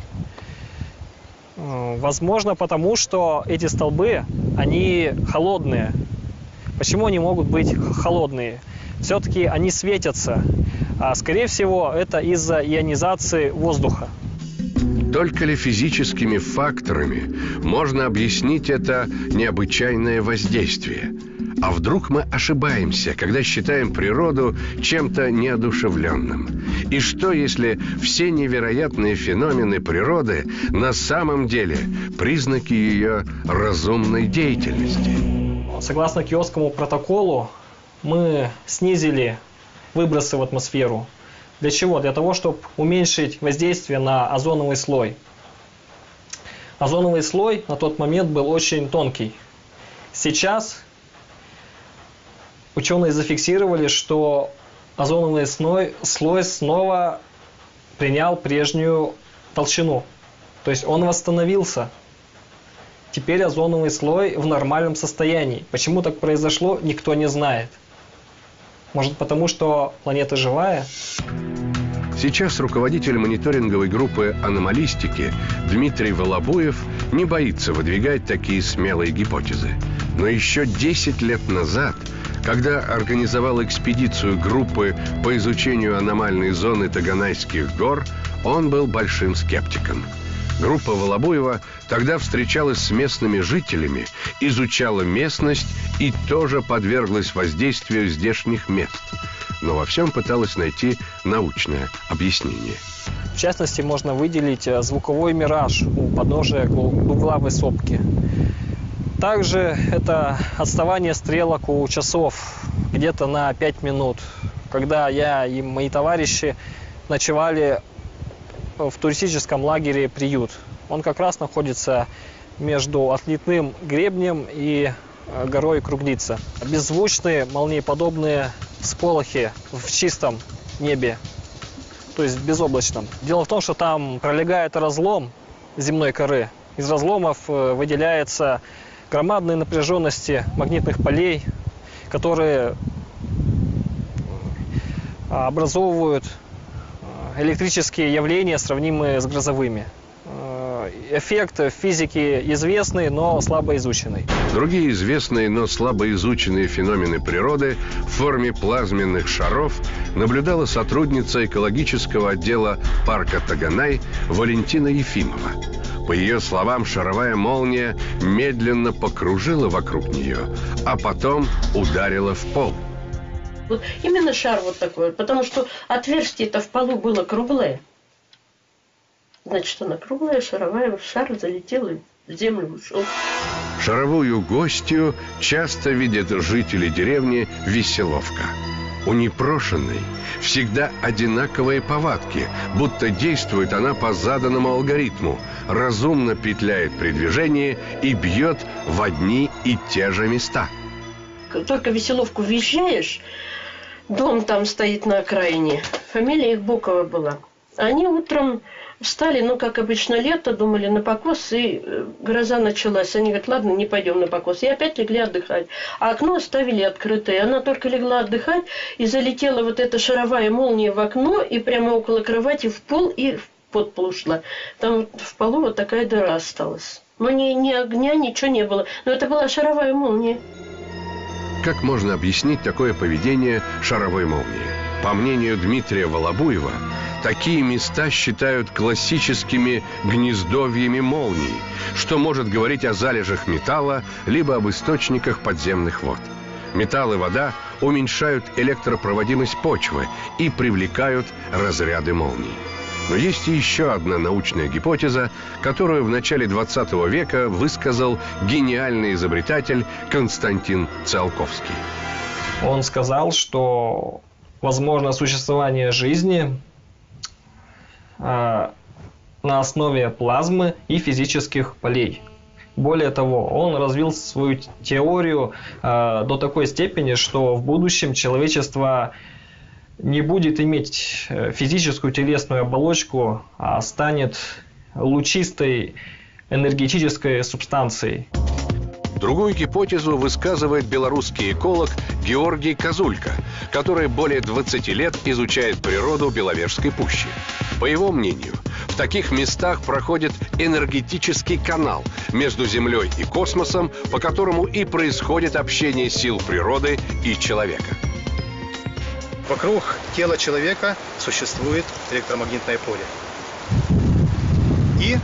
Возможно, потому что эти столбы, они холодные. Почему они могут быть холодные? Все-таки они светятся. А скорее всего, это из-за ионизации воздуха. Только ли физическими факторами можно объяснить это необычайное воздействие? А вдруг мы ошибаемся, когда считаем природу чем-то неодушевленным? И что, если все невероятные феномены природы на самом деле признаки ее разумной деятельности? Согласно Киотскому протоколу, мы снизили выбросы в атмосферу. Для чего? Для того, чтобы уменьшить воздействие на озоновый слой. Озоновый слой на тот момент был очень тонкий. Сейчас ученые зафиксировали, что озоновый слой снова принял прежнюю толщину. То есть он восстановился. Теперь озоновый слой в нормальном состоянии. Почему так произошло, никто не знает. Может, потому что планета живая? Сейчас руководитель мониторинговой группы аномалистики Дмитрий Волобуев не боится выдвигать такие смелые гипотезы. Но еще 10 лет назад, когда организовал экспедицию группы по изучению аномальной зоны Таганайских гор, он был большим скептиком. Группа Волобуева тогда встречалась с местными жителями, изучала местность и тоже подверглась воздействию здешних мест. Но во всем пыталась найти научное объяснение. В частности, можно выделить звуковой мираж у подножия двуглавой сопки. Также это отставание стрелок у часов где-то на 5 минут, когда я и мои товарищи ночевали в туристическом лагере «Приют». Он как раз находится между отлитным гребнем и горой Круглица. Беззвучные молниеподобные всполохи в чистом небе, то есть в безоблачном. Дело в том, что там пролегает разлом земной коры. Из разломов выделяются громадные напряженности магнитных полей, которые образовывают электрические явления, сравнимые с грозовыми. Эффект в физике известный, но слабо изученный. Другие известные, но слабо изученные феномены природы в форме плазменных шаров наблюдала сотрудница экологического отдела парка Таганай Валентина Ефимова. По ее словам, шаровая молния медленно покружила вокруг нее, а потом ударила в пол. Вот именно шар вот такой, потому что отверстие-то в полу было круглое. Значит, она круглая, шаровая, шар залетел и в землю ушел. Шаровую гостью часто видят жители деревни Веселовка. У непрошенной всегда одинаковые повадки, будто действует она по заданному алгоритму, разумно петляет при движении и бьет в одни и те же места. Только в Веселовку въезжаешь, дом там стоит на окраине. Фамилия их Бокова была. Они утром встали, ну, как обычно, лето, думали на покос, и гроза началась. Они говорят, ладно, не пойдем на покос. И опять легли отдыхать. А окно оставили открытое. Она только легла отдыхать, и залетела вот эта шаровая молния в окно, и прямо около кровати в пол, и под пол ушла. Там в полу вот такая дыра осталась. Но ни огня, ничего не было. Но это была шаровая молния. Как можно объяснить такое поведение шаровой молнии? По мнению Дмитрия Волобуева, такие места считают классическими гнездовьями молний, что может говорить о залежах металла либо об источниках подземных вод. Металл и вода уменьшают электропроводимость почвы и привлекают разряды молний. Но есть и еще одна научная гипотеза, которую в начале 20 века высказал гениальный изобретатель Константин Циолковский. Он сказал, что возможно существование жизни на основе плазмы и физических полей. Более того, он развил свою теорию до такой степени, что в будущем человечество не будет иметь физическую телесную оболочку, а станет лучистой энергетической субстанцией. Другую гипотезу высказывает белорусский эколог Георгий Козулька, который более 20 лет изучает природу Беловежской пущи. По его мнению, в таких местах проходит энергетический канал между Землей и космосом, по которому и происходит общение сил природы и человека. Вокруг тела человека существует электромагнитное поле. И,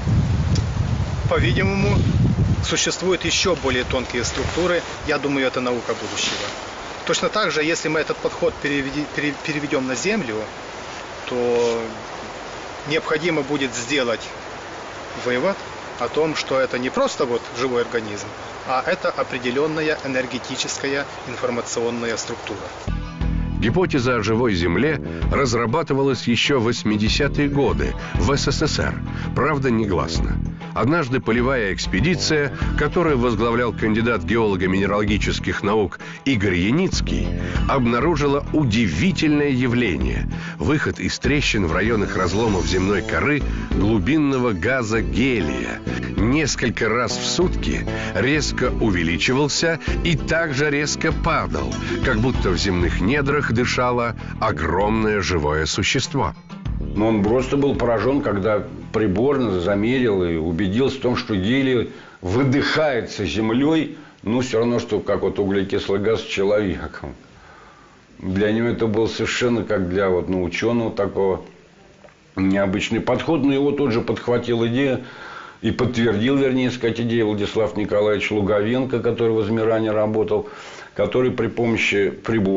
по-видимому, существуют еще более тонкие структуры. Я думаю, это наука будущего. Точно так же, если мы этот подход переведем на Землю, то необходимо будет сделать вывод о том, что это не просто вот живой организм, а это определенная энергетическая информационная структура. Гипотеза о живой Земле разрабатывалась еще в 80-е годы в СССР, правда негласно. Однажды полевая экспедиция, которую возглавлял кандидат геолого-минералогических наук Игорь Яницкий, обнаружила удивительное явление – выход из трещин в районах разломов земной коры глубинного газа гелия. Несколько раз в сутки резко увеличивался и также резко падал, как будто в земных недрах дышало огромное живое существо. Но он просто был поражен, когда приборно замерил и убедился в том, что гелий выдыхается землей, ну, все равно, что как вот углекислый газ с человеком. Для него это был совершенно как для вот, ну, ученого такого необычный подход, но его тут же подхватил идею и подтвердил, вернее сказать, идею Владислав Николаевич Луговенко, который в Измиране работал, который при помощи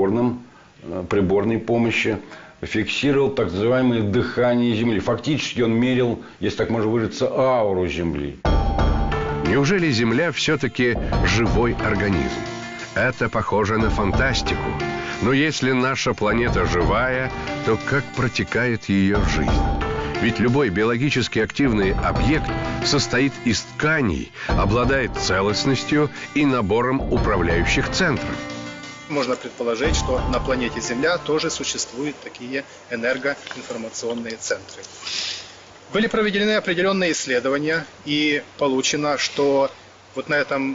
приборной помощи фиксировал так называемое дыхание Земли. Фактически он мерил, если так можно выразиться, ауру Земли. Неужели Земля все-таки живой организм? Это похоже на фантастику. Но если наша планета живая, то как протекает ее жизнь? Ведь любой биологически активный объект состоит из тканей, обладает целостностью и набором управляющих центров. Можно предположить, что на планете Земля тоже существуют такие энергоинформационные центры. Были проведены определенные исследования, и получено, что вот на этом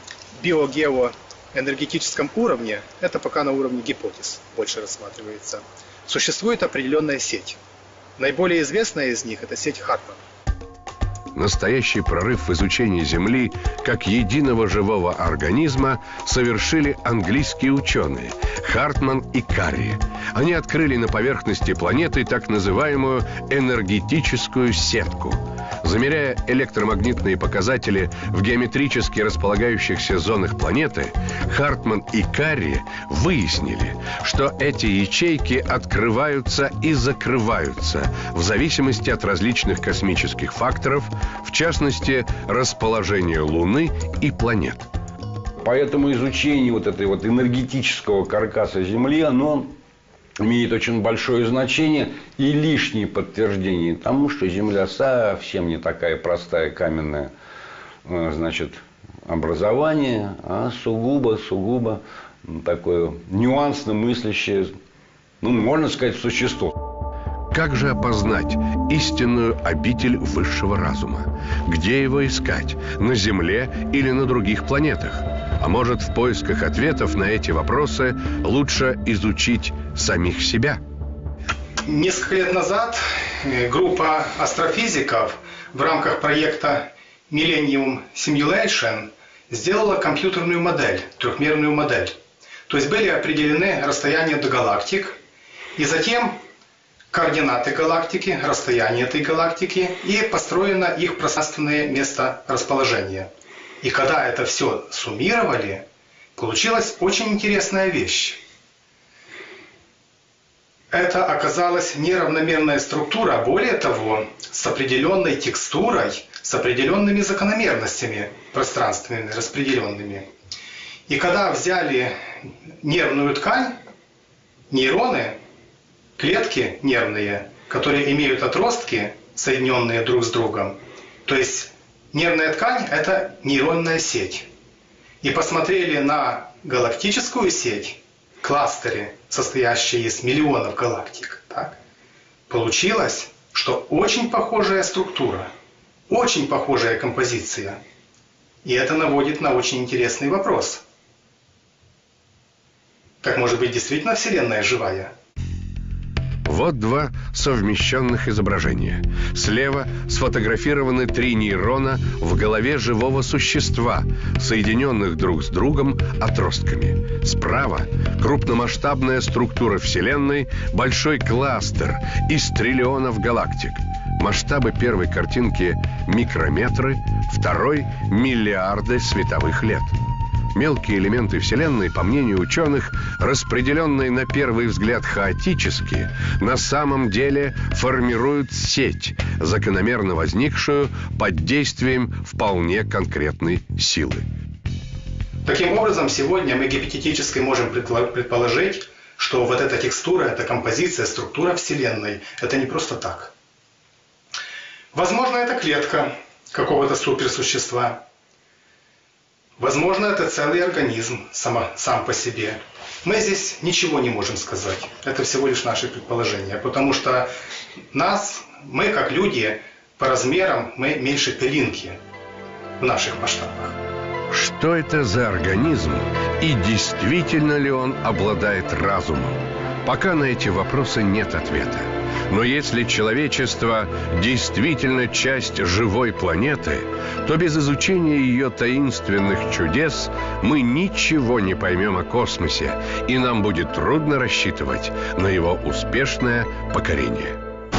биогеоэнергетическом уровне, это пока на уровне гипотез больше рассматривается, существует определенная сеть. Наиболее известная из них – это сеть Хартман. Настоящий прорыв в изучении Земли как единого живого организма совершили английские ученые Хартман и Карри. Они открыли на поверхности планеты так называемую энергетическую сетку. Замеряя электромагнитные показатели в геометрически располагающихся зонах планеты, Хартман и Карри выяснили, что эти ячейки открываются и закрываются в зависимости от различных космических факторов, в частности, расположения Луны и планет. Поэтому изучение вот этой вот энергетического каркаса Земли, оно имеет очень большое значение и лишнее подтверждение тому, что Земля совсем не такая простая каменная, значит, образование, а сугубо такое нюансно мыслящее, можно сказать, существо. Как же опознать истинную обитель высшего разума? Где его искать? На Земле или на других планетах? А может, в поисках ответов на эти вопросы лучше изучить самих себя? Несколько лет назад группа астрофизиков в рамках проекта Millennium Simulation сделала компьютерную модель, трехмерную модель. То есть были определены расстояния до галактик, и затем координаты галактики, расстояние этой галактики и построено их пространственное месторасположение. И когда это все суммировали, получилась очень интересная вещь. Это оказалась неравномерная структура, а более того, с определенной текстурой, с определенными закономерностями пространственными, распределенными. И когда взяли нервную ткань, нейроны, клетки нервные, которые имеют отростки, соединенные друг с другом, то есть нервная ткань – это нейронная сеть. И посмотрели на галактическую сеть, кластеры, состоящие из миллионов галактик. Так? Получилось, что очень похожая структура, очень похожая композиция. И это наводит на очень интересный вопрос. Как может быть действительно Вселенная живая? Вот два совмещенных изображения. Слева сфотографированы 3 нейрона в голове живого существа, соединенных друг с другом отростками. Справа крупномасштабная структура Вселенной, большой кластер из триллионов галактик. Масштабы первой картинки – микрометры, второй – миллиарды световых лет. Мелкие элементы Вселенной, по мнению ученых, распределенные на первый взгляд хаотически, на самом деле формируют сеть, закономерно возникшую под действием вполне конкретной силы. Таким образом, сегодня мы гипотетически можем предположить, что вот эта текстура, эта композиция, структура Вселенной – это не просто так. Возможно, это клетка какого-то суперсущества. Возможно, это целый организм сам по себе. Мы здесь ничего не можем сказать. Это всего лишь наши предположения. Потому что мы как люди, по размерам, мы меньше пылинки в наших масштабах. Что это за организм и действительно ли он обладает разумом? Пока на эти вопросы нет ответа. Но если человечество действительно часть живой планеты, то без изучения ее таинственных чудес мы ничего не поймем о космосе, и нам будет трудно рассчитывать на его успешное покорение.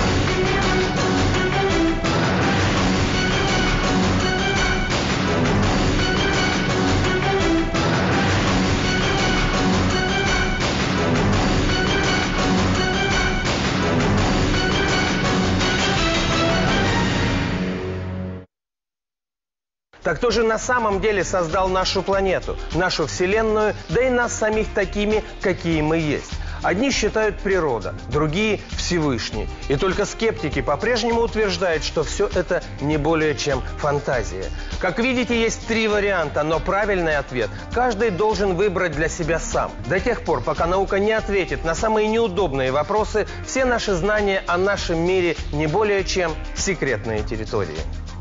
Так кто же на самом деле создал нашу планету, нашу Вселенную, да и нас самих такими, какие мы есть? Одни считают природа, другие – Всевышний. И только скептики по-прежнему утверждают, что все это не более чем фантазия. Как видите, есть 3 варианта, но правильный ответ каждый должен выбрать для себя сам. До тех пор, пока наука не ответит на самые неудобные вопросы, все наши знания о нашем мире не более чем секретные территории.